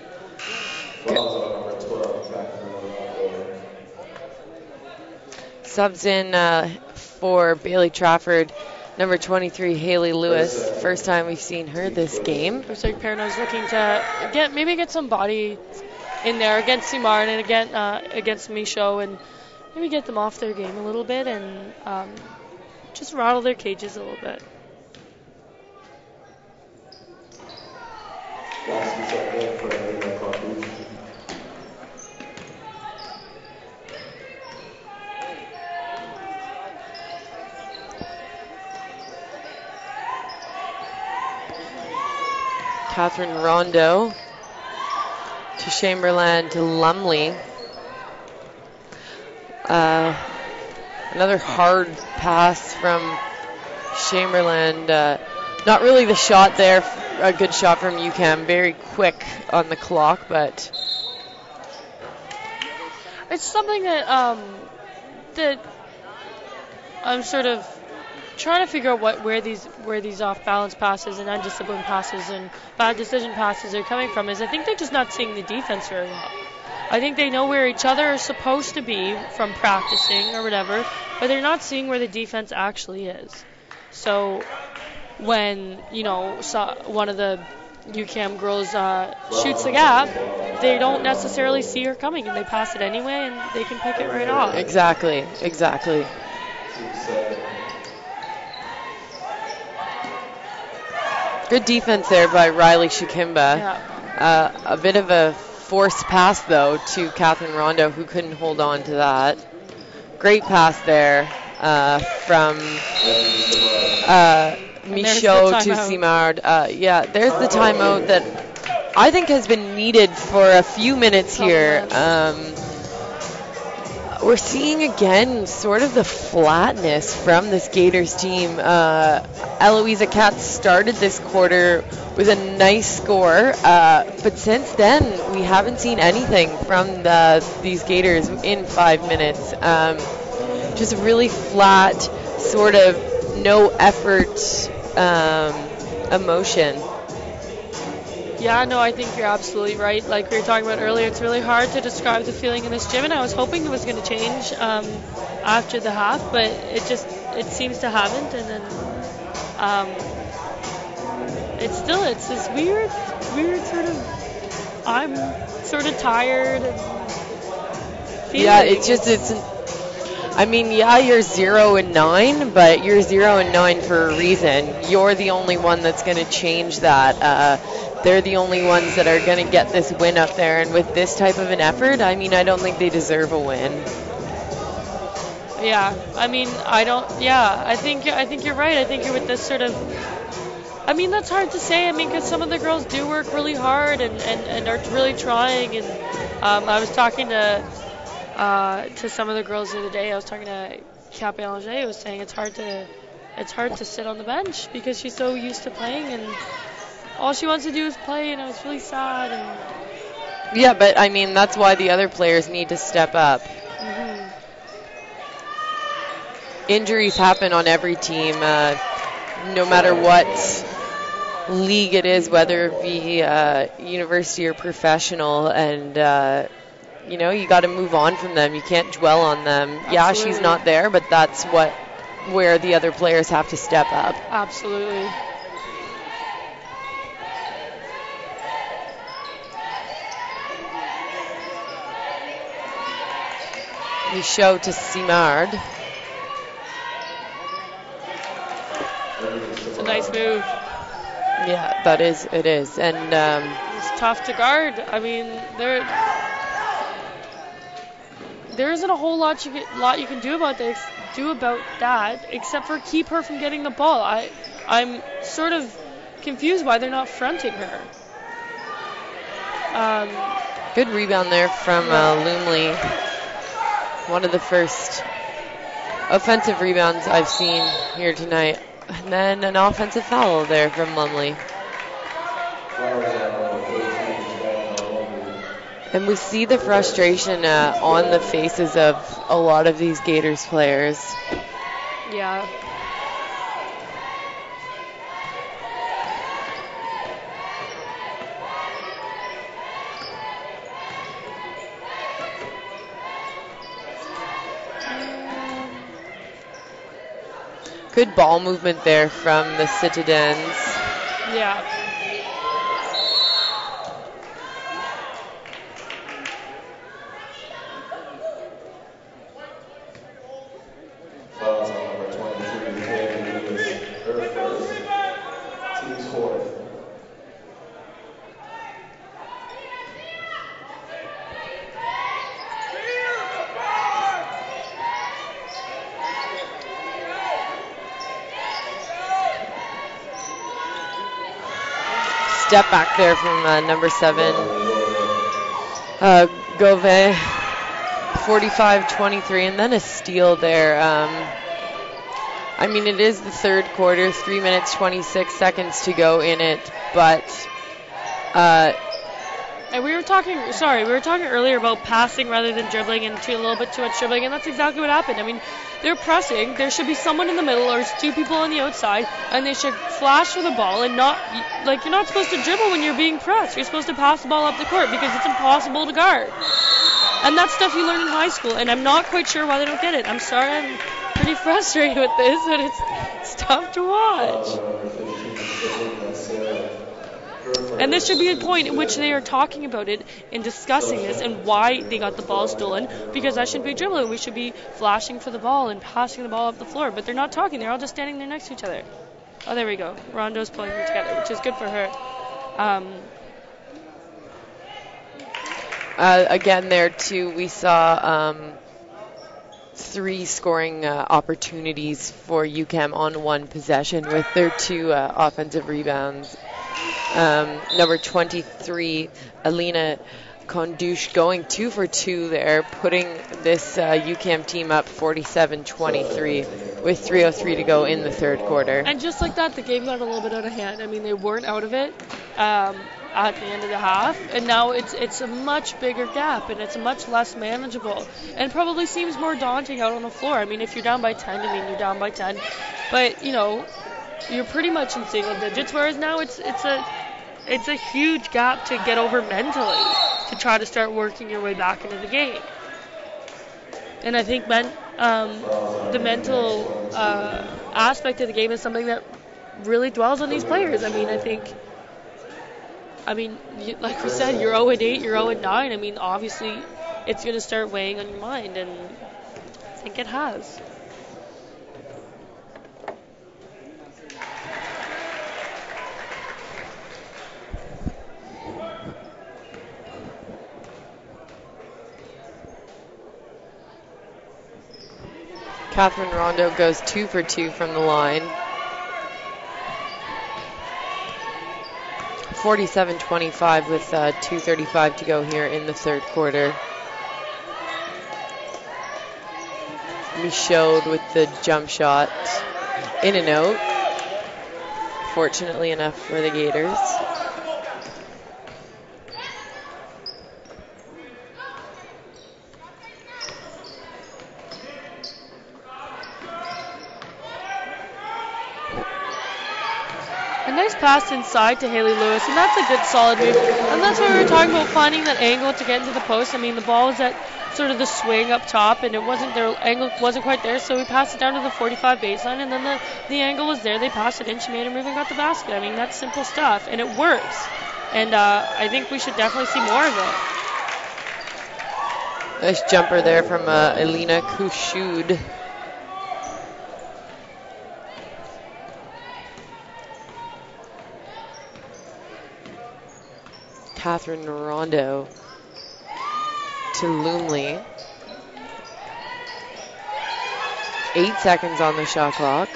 Subs in for Bailey Trafford, number 23, Haley Lewis. First time we've seen her this game.
Looks like Perno's looking to get some body in there against Simard and against Michaud, and maybe get them off their game a little bit and just rattle their cages a little bit.
Catherine Rondo to Chamberlain to Lumley. Another hard pass from Chamberlain. Not really the shot there. A good shot from UQAM. Very quick on the clock, but
it's something that that I'm sort of trying to figure out where these off balance passes and undisciplined passes and bad decision passes are coming from. Is I think they're just not seeing the defense very well. I think they know where each other are supposed to be from practicing or whatever, but they're not seeing where the defense actually is. So when one of the UQAM girls shoots the gap, they don't necessarily see her coming, and they pass it anyway, and they can pick it right off.
Exactly. Good defense there by Riley Shikimba.
Yeah.
A bit of a forced pass, though, to Catherine Rondo, who couldn't hold on to that. Great pass there from Michaud to Simard. There's the timeout that I think has been needed for a few minutes here. We're seeing again sort of the flatness from this Gators team. Eloisa Katz started this quarter with a nice score, but since then we haven't seen anything from these Gators in 5 minutes. Just really flat, sort of no effort emotion.
Yeah, no, I think you're absolutely right. Like we were talking about earlier, it's really hard to describe the feeling in this gym, and I was hoping it was going to change after the half, but it seems to haven't, and then it's this weird sort of, I'm sort of tired and feeling.
Yeah, you're 0-9, but you're 0-9 for a reason. You're the only one that's going to change that. They're the only ones that are going to get this win up there, and with this type of an effort, I don't think they deserve a win.
Yeah, I think you're right. I think you're with this sort of, that's hard to say, because some of the girls do work really hard and are really trying, and I was talking to some of the girls the other day. I was talking to Kat Bélanger, who was saying it's hard to sit on the bench because she's so used to playing, and all she wants to do is play, and it's really sad.
Yeah, but that's why the other players need to step up.
Mm-hmm.
Injuries happen on every team, no matter what league it is, whether it be university or professional, and you got to move on from them. You can't dwell on them.
Absolutely.
Yeah, she's not there, but that's where the other players have to step up.
Absolutely.
Michaud to Simard.
It's a nice move.
Yeah, it is. And
it's tough to guard. I mean, there isn't a whole lot you can do about that except for keep her from getting the ball. I'm sort of confused why they're not fronting her.
Good rebound there from Lumley. One of the first offensive rebounds I've seen here tonight. And then an offensive foul there from Lumley. And we see the frustration on the faces of a lot of these Gators players.
Yeah.
Good ball movement there from the Citadins.
Yeah.
Fouls on number 23, Haley Lewis, her first, team's fourth.
Step back there from number 7, Gove, 45-23, and then a steal there. I mean, it is the third quarter, 3 minutes, 26 seconds to go in it, but...
and we were talking earlier about passing rather than dribbling and a little bit too much dribbling, and that's exactly what happened. I mean, they're pressing. There should be someone in the middle or 2 people on the outside, and they should flash for the ball and not, like, you're not supposed to dribble when you're being pressed. You're supposed to pass the ball up the court because it's impossible to guard. And that's stuff you learn in high school, and I'm not quite sure why they don't get it. I'm sorry, I'm pretty frustrated with this, but it's tough to watch. And this should be a point in which they are talking about it and discussing this and why they got the ball stolen, because that shouldn't be dribbling. We should be flashing for the ball and passing the ball up the floor, but they're not talking. They're all just standing there next to each other. Oh, there we go. Rondo's pulling them together, which is good for her.
Again, there too, we saw 3 scoring opportunities for UQAM on one possession with their 2 offensive rebounds. Number 23, Alina Kondush, going 2 for 2 there, putting this UQAM team up 47-23 with 3:03 to go in the third quarter.
And just like that, the game got a little bit out of hand. I mean, they weren't out of it at the end of the half, and now it's a much bigger gap, and it's much less manageable, and probably seems more daunting out on the floor. I mean, if you're down by 10, I mean, you're down by 10, but, you know, you're pretty much in single digits, whereas now it's a huge gap to get over mentally to try to start working your way back into the game. And I think the mental aspect of the game is something that really dwells on these players. I mean, like we said, you're 0-8, you're 0-9. I mean, obviously, it's going to start weighing on your mind, and I think it has.
Catherine Rondo goes 2 for 2 from the line. 47-25 with 2:35 to go here in the third quarter. Michaud with the jump shot. In and out. Fortunately enough for the Gators.
Nice pass inside to Haley Lewis, and that's a good solid move. And that's why we were talking about finding that angle to get into the post. I mean, the ball was at sort of the swing up top, and their angle wasn't quite there, so we passed it down to the 45 baseline, and then the angle was there. They passed it in, she made a move and got the basket. I mean, that's simple stuff, and it works. And I think we should definitely see more of it.
Nice jumper there from Elena Kushud. Catherine Rondo to Lumley. 8 seconds on the shot clock.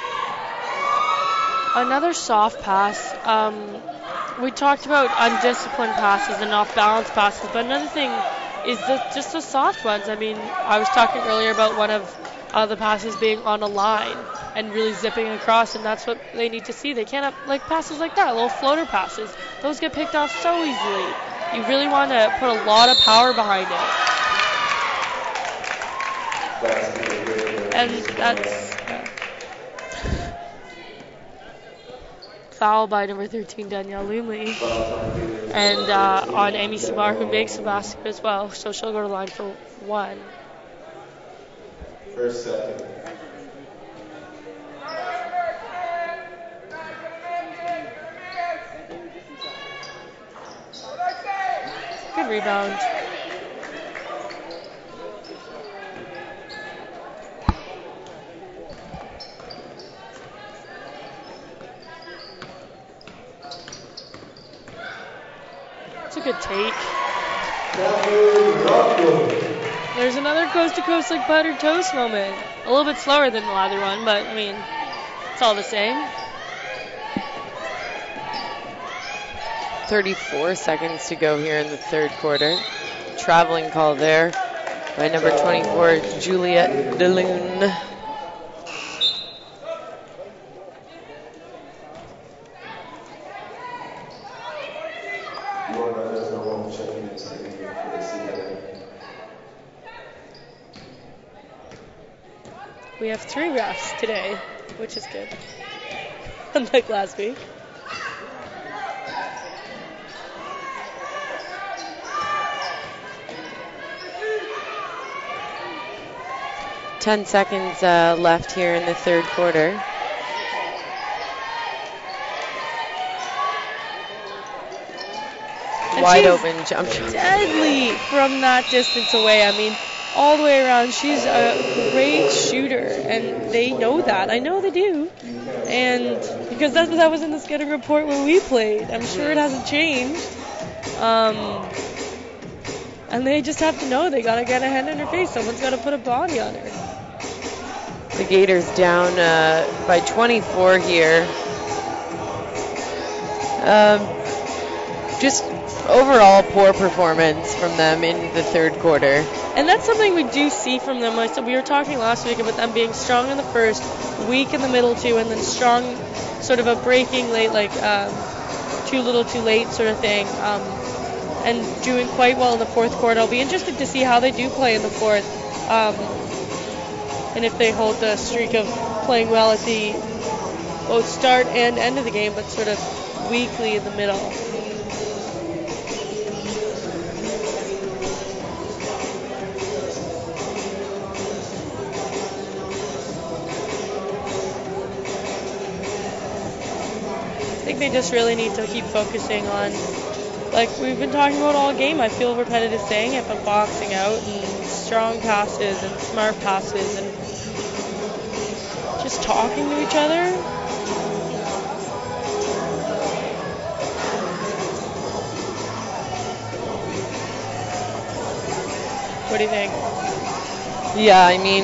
Another soft pass. We talked about undisciplined passes and off-balance passes, but another thing is just the soft ones. I mean, I was talking earlier about one of the passes being on a line and really zipping across, and that's what they need to see. They can't have like passes like that, little floater passes. Those get picked off so easily. You really want to put a lot of power behind it. And that's foul by number 13, Danielle Lumley. And on Amy Samar, who makes the basket as well. So she'll go to the line for 1.
First second.
Good rebound. It's a good take. There's another coast-to-coast like buttered toast moment. A little bit slower than the other one, but I mean, it's all the same.
34 seconds to go here in the third quarter. Traveling call there by number 24, Juliette DeLune.
We have 3 refs today, which is good. Unlike last week.
Ten seconds left here in the third quarter.
And
wide open jump shot.
Deadly from that distance away. I mean, all the way around. She's a great shooter, and they know that. I know they do. And because that was in the scouting report when we played. I'm sure it hasn't changed. And they just have to know they got to get a hand in her face. Someone's got to put a body on her.
The Gators down by 24 here. Just overall poor performance from them in the third quarter.
And that's something we do see from them. So we were talking last week about them being strong in the first, weak in the middle too, and then strong, sort of a breaking late, like too little too late sort of thing. And doing quite well in the fourth quarter. I'll be interested to see how they do play in the fourth. And if they hold the streak of playing well at the both start and end of the game, but sort of weakly in the middle. I think they just really need to keep focusing on, like we've been talking about all game, I feel repetitive saying it, but boxing out and strong passes and smart passes and just talking to each other. What do you think?
Yeah, I mean,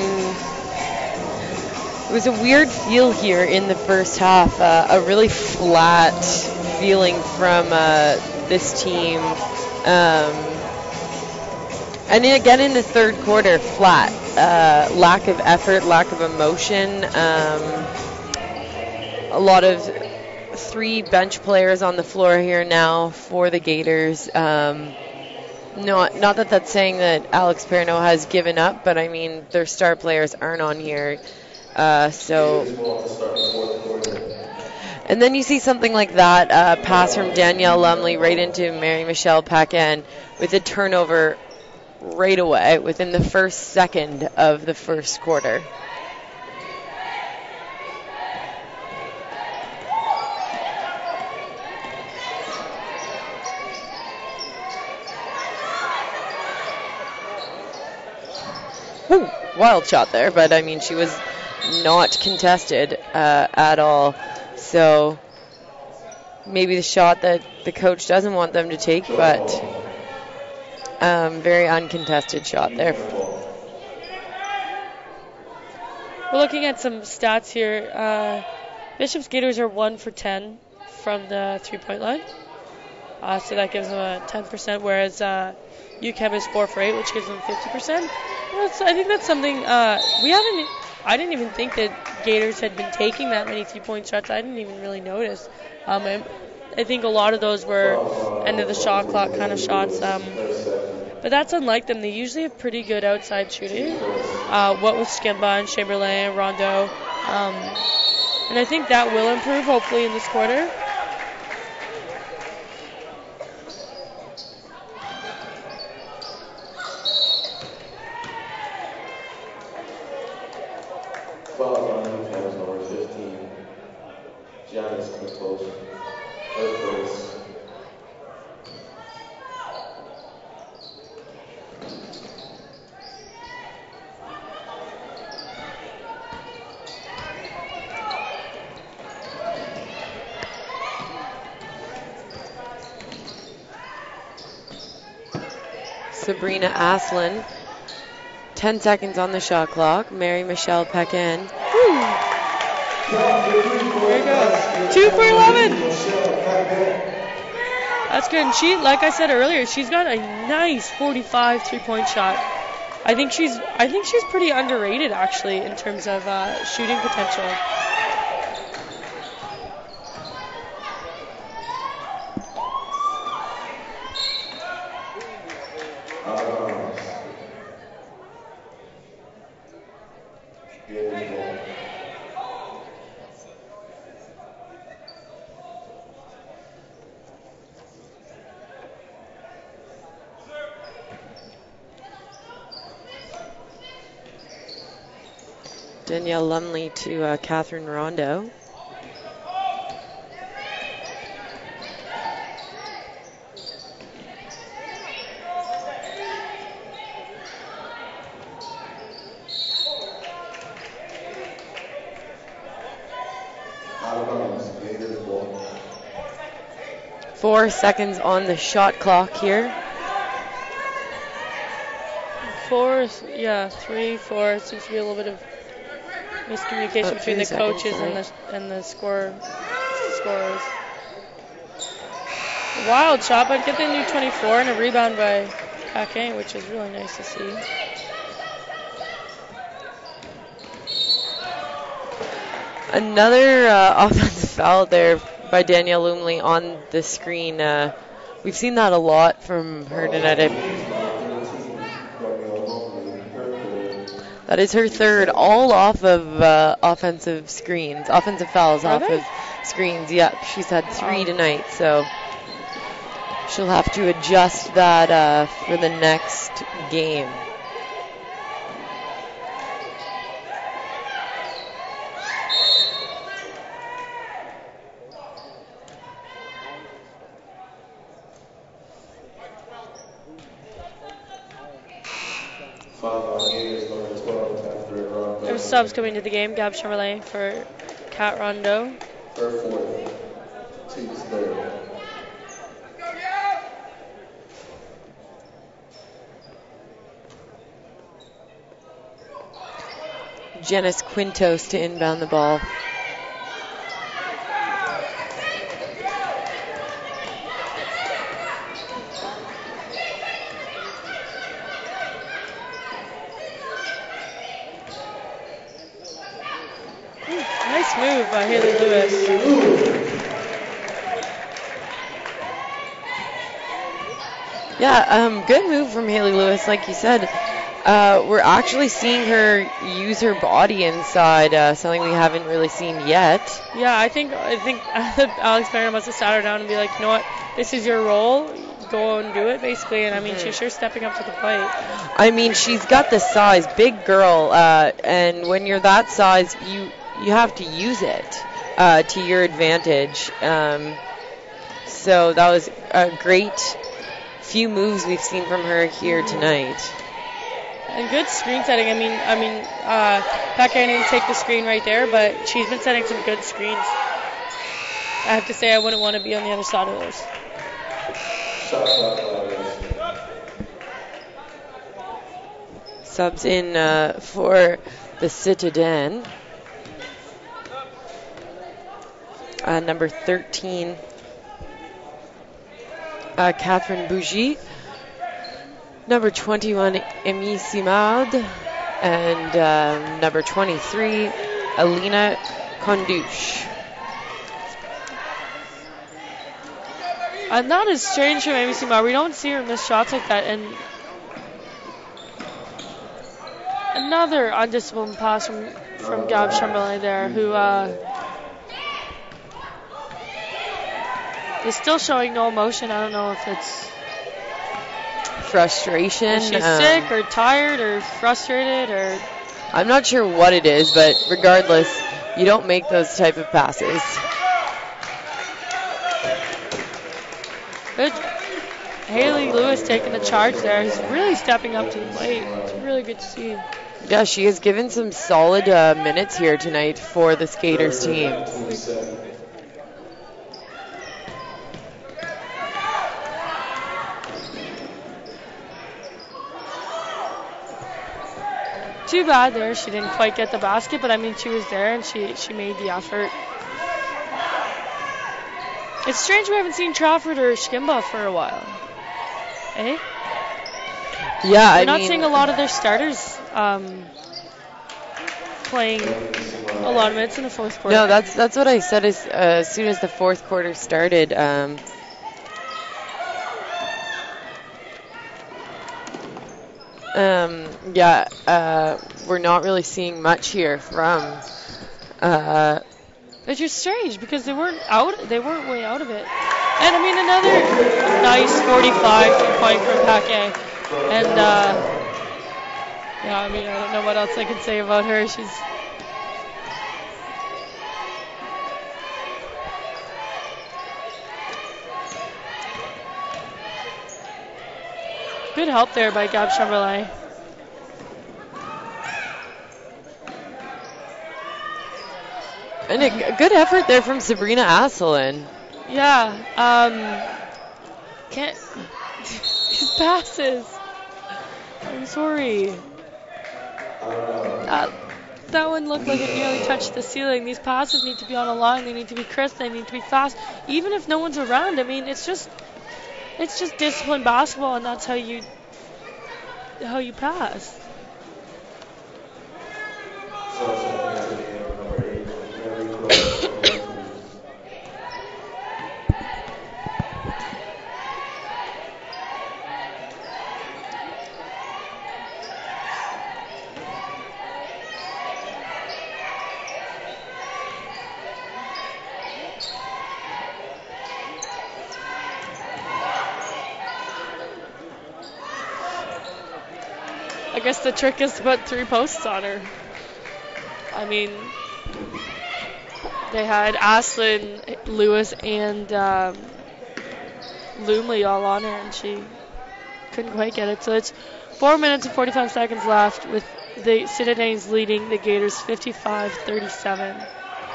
it was a weird feel here in the first half, a really flat feeling from this team. And again in the third quarter, flat. Lack of effort, lack of emotion. A lot of 3 bench players on the floor here now for the Gators. Not that that's saying that Alex Perrineau has given up, but I mean, their star players aren't on here. And then you see something like that, pass from Danielle Lumley right into Mary-Michelle Paquin with a turnover right away within the first second of the first quarter. Ooh, wild shot there, but I mean, she was not contested at all. So maybe the shot that the coach doesn't want them to take, but very uncontested shot there.
We're looking at some stats here. Bishop's Gators are 1 for 10 from the 3-point line. So that gives them a 10%, whereas UQAM is 4 for 8, which gives them 50%. I think that's something I didn't even think that Gators had been taking that many 3-point shots. I didn't even really notice. I think a lot of those were end of the shot clock kind of shots. But that's unlike them. They usually have pretty good outside shooting. What with Skimba and Chamberlain and Rondo. And I think that will improve hopefully in this quarter.
Sabrina Aslin, 10 seconds on the shot clock. Mary Michelle Pekin.
There you go. 2 for 11. That's good. And she, like I said earlier, she's got a nice 45 3-point shot. I think she's pretty underrated actually in terms of shooting potential.
Danielle Lumley to Catherine Rondo. Four seconds on the shot clock here.
4, 3, 4. Seems to be a little bit of miscommunication between the coaches and the scorers. Wild shot, but get the new 24 and a rebound by Paquin, which is really nice to see.
Another offensive foul there by Danielle Lumley on the screen. We've seen that a lot from her tonight. That is her third, all off of offensive fouls off of screens. Yep, she's had 3 tonight, so she'll have to adjust that for the next game.
There's subs coming to the game. Gab Chamberlain for Kat Rondo.
Janice Quintos to inbound the ball.
Nice move by Haley Lewis.
Yeah, good move from Haley Lewis, like you said. We're actually seeing her use her body inside, something we haven't really seen yet.
Yeah, I think Alex Barron must have sat her down and be like, you know what, this is your role, go and do it, basically. And I mean, she's sure stepping up to the plate.
I mean, she's got the size, big girl, and when you're that size, you have to use it to your advantage. So that was a great few moves we've seen from her here tonight.
And good screen setting. Pekka didn't take the screen right there, but she's been setting some good screens. I have to say I wouldn't want to be on the other side of those.
Subs in for the Citadin. Number 13, Catherine Bougie. Number 21, Amy Simard. And number 23, Alina Kondouche.
Not as strange from Amy Simard. We don't see her miss shots like that. And another undisciplined pass from Gab Chamberlain there, who is still showing no emotion. I don't know if it's
frustration.
Is she sick or tired or frustrated or?
I'm not sure what it is, but regardless, you don't make those type of passes.
Good. Haley Lewis taking the charge there. He's really stepping up to the plate. It's really good to see.
Yeah, she has given some solid minutes here tonight for the Skaters team.
Too bad there. She didn't quite get the basket, but I mean, she was there and she made the effort. It's strange we haven't seen Trafford or Schimba for a while. Eh?
Yeah,
We're not seeing a lot of their starters playing a lot of minutes in the fourth quarter.
No, that's what I said as soon as the fourth quarter started. We're not really seeing much here from.
It's just strange because they weren't way out of it. And I mean, another nice 45 point from Paquet. And I don't know what else I can say about her. She's good help there by Gab Chamberlain.
And a good effort there from Sabrina Asselin.
Yeah. These passes. I'm sorry. That one looked like it nearly touched the ceiling. These passes need to be on a line. They need to be crisp. They need to be fast. Even if no one's around, I mean, it's just disciplined basketball, and that's how you pass. I guess the trick is to put 3 posts on her. I mean, they had Ashlyn, Lewis, and Lumley all on her, and she couldn't quite get it. So it's 4 minutes and 45 seconds left with the Citadins leading the Gators 55-37.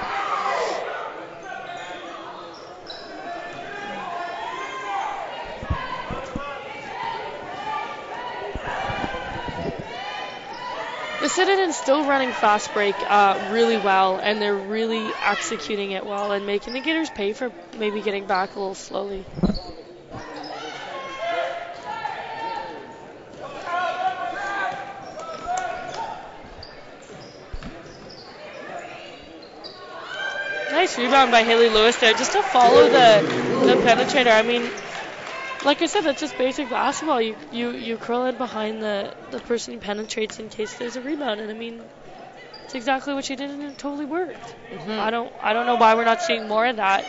The Citadins still running fast break really well, and they're really executing it well and making the Gators pay for maybe getting back a little slowly. Nice rebound by Haley Lewis there, just to follow the penetrator. I mean, like I said, that's just basic basketball. You curl in behind the person who penetrates in case there's a rebound, and I mean, it's exactly what she did, and it totally worked. Mm-hmm. I don't know why we're not seeing more of that.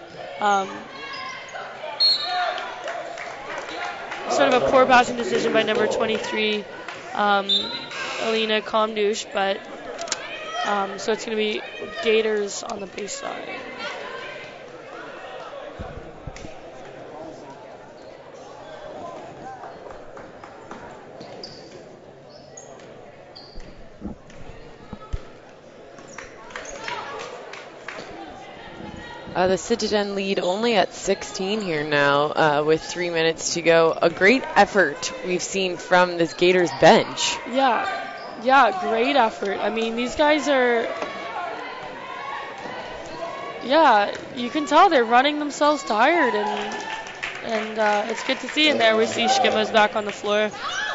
Sort of a poor passing decision by number 23, Alina Kondouche, but so it's going to be Gaiters on the baseline.
The Citadin lead only at 16 here now with 3 minutes to go. A great effort we've seen from this Gators bench.
Yeah, great effort. I mean, these guys are, you can tell they're running themselves tired, and it's good to see. And there we see Shkima's back on the floor.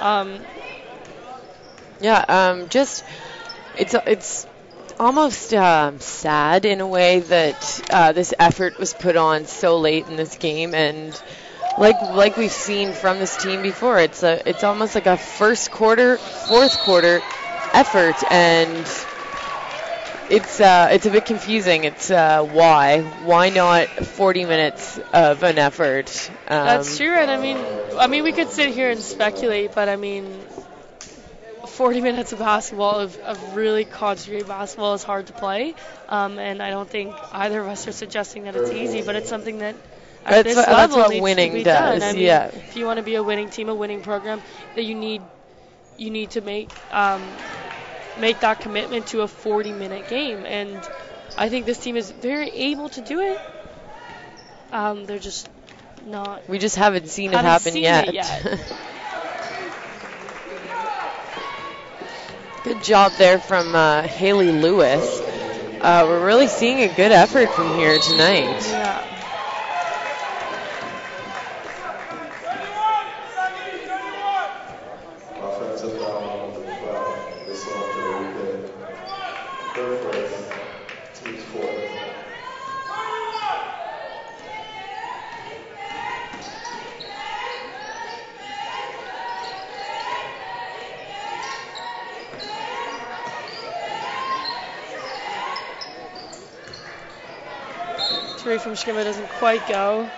Just it's almost sad in a way that this effort was put on so late in this game, and like we've seen from this team before, it's almost like a fourth quarter effort, and it's a bit confusing. It's why not 40 minutes of an effort?
That's true, right? I mean, we could sit here and speculate, but I mean, 40 minutes of basketball, of really concentrated basketball, is hard to play, and I don't think either of us are suggesting that it's easy, but it's something that at this level
that's what
needs
winning
to be
does.
done. I mean,
yeah.
If you want to be a winning team, a winning program, that you need to make that commitment to a 40-minute game, and I think this team is very able to do it. They're just not.
We just haven't seen it happen yet. Good job there from Haley Lewis. We're really seeing a good effort from here tonight.
Yeah.
Offensive foul on the 12. This one to the weekend. Third place. Team's fourth.
Three from Shkima doesn't quite go.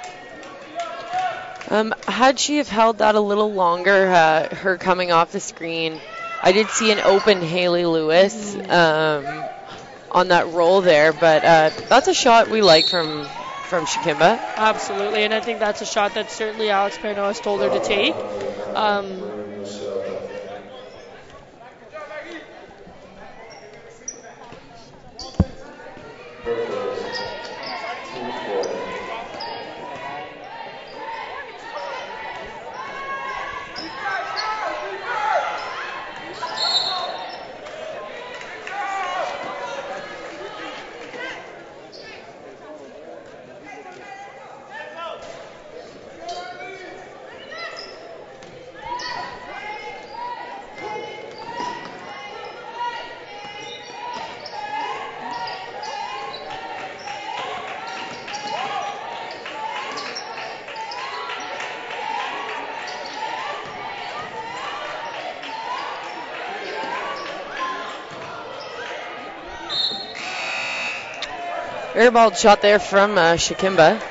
Had she have held that a little longer, her coming off the screen, I did see an open Haley Lewis on that roll there, but that's a shot we like from Shakimba.
Absolutely, and I think that's a shot that certainly Alex Perno has told her to take.
Airball shot there from Shakimba.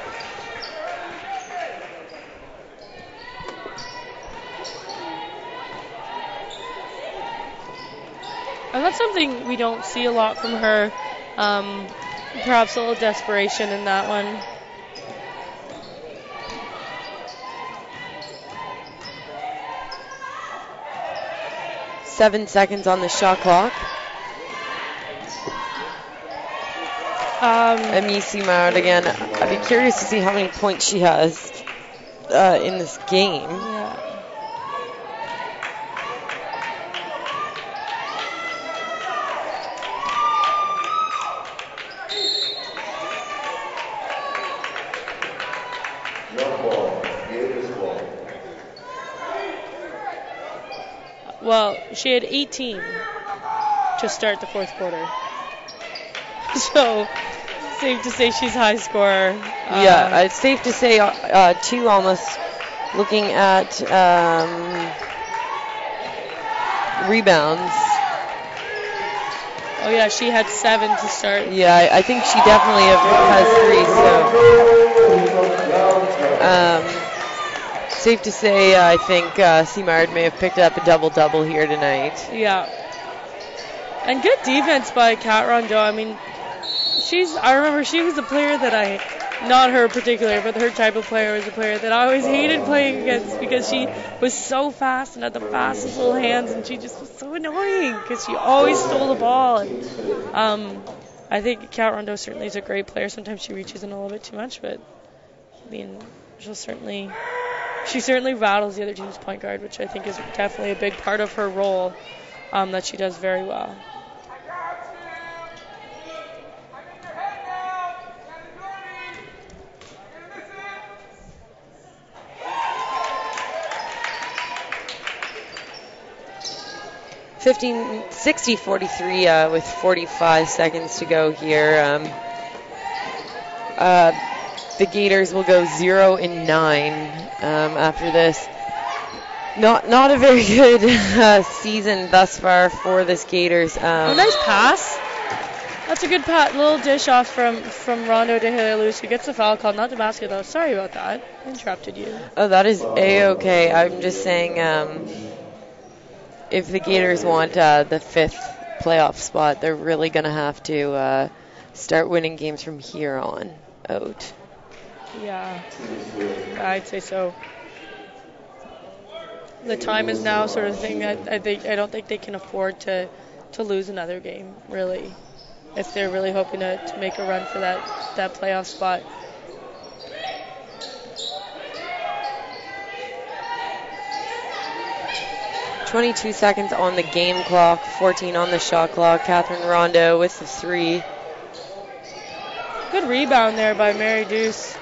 And that's something we don't see a lot from her. Perhaps a little desperation in that one.
Seven seconds on the shot clock. Amisi Maud again. I'd be curious to see how many points she has in this game.
Yeah. Well, she had 18 to start the fourth quarter. So, safe to say she's high scorer.
Yeah, it's safe to say two almost looking at rebounds.
Oh, yeah, she had 7 to start.
Yeah, I think she definitely has 3. So, safe to say, I think Simard may have picked up a double-double here tonight.
Yeah. And good defense by Kat Rondeau. I mean, I remember she was a player that not her particular, but her type of player was a player that I always hated playing against because she was so fast and had the fastest little hands, and she just was so annoying because she always stole the ball. And I think Kat Rondeau certainly is a great player. Sometimes she reaches in a little bit too much, but I mean, she certainly rattles the other team's point guard, which I think is definitely a big part of her role that she does very well.
Fifteen 60-43 with 45 seconds to go here. The Gators will go 0-9 after this. Not a very good season thus far for this Gators.
Nice pass. That's a good little dish off from Rondo to Hillaluz, who gets the foul called. Not the basket, though. Sorry about that. I interrupted you.
Oh, that is A-okay. I'm just saying if the Gators want the 5th playoff spot, they're really going to have to start winning games from here on out.
Yeah, I'd say so. The time is now, sort of thing. I don't think they can afford to lose another game, really, if they're really hoping to make a run for that playoff spot.
.22 seconds on the game clock, 14 on the shot clock. Catherine Rondo with the 3.
Good rebound there by Mary Deuce.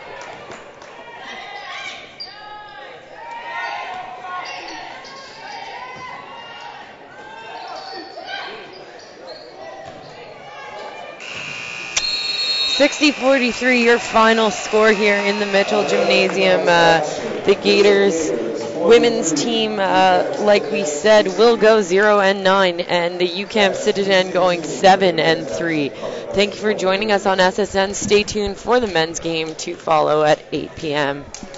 .60-43, your final score here in the Mitchell Gymnasium. The Gators women's team, like we said, will go 0-9, and the UQAM Citadins going 7-3. Thank you for joining us on SSN. Stay tuned for the men's game to follow at 8 p.m.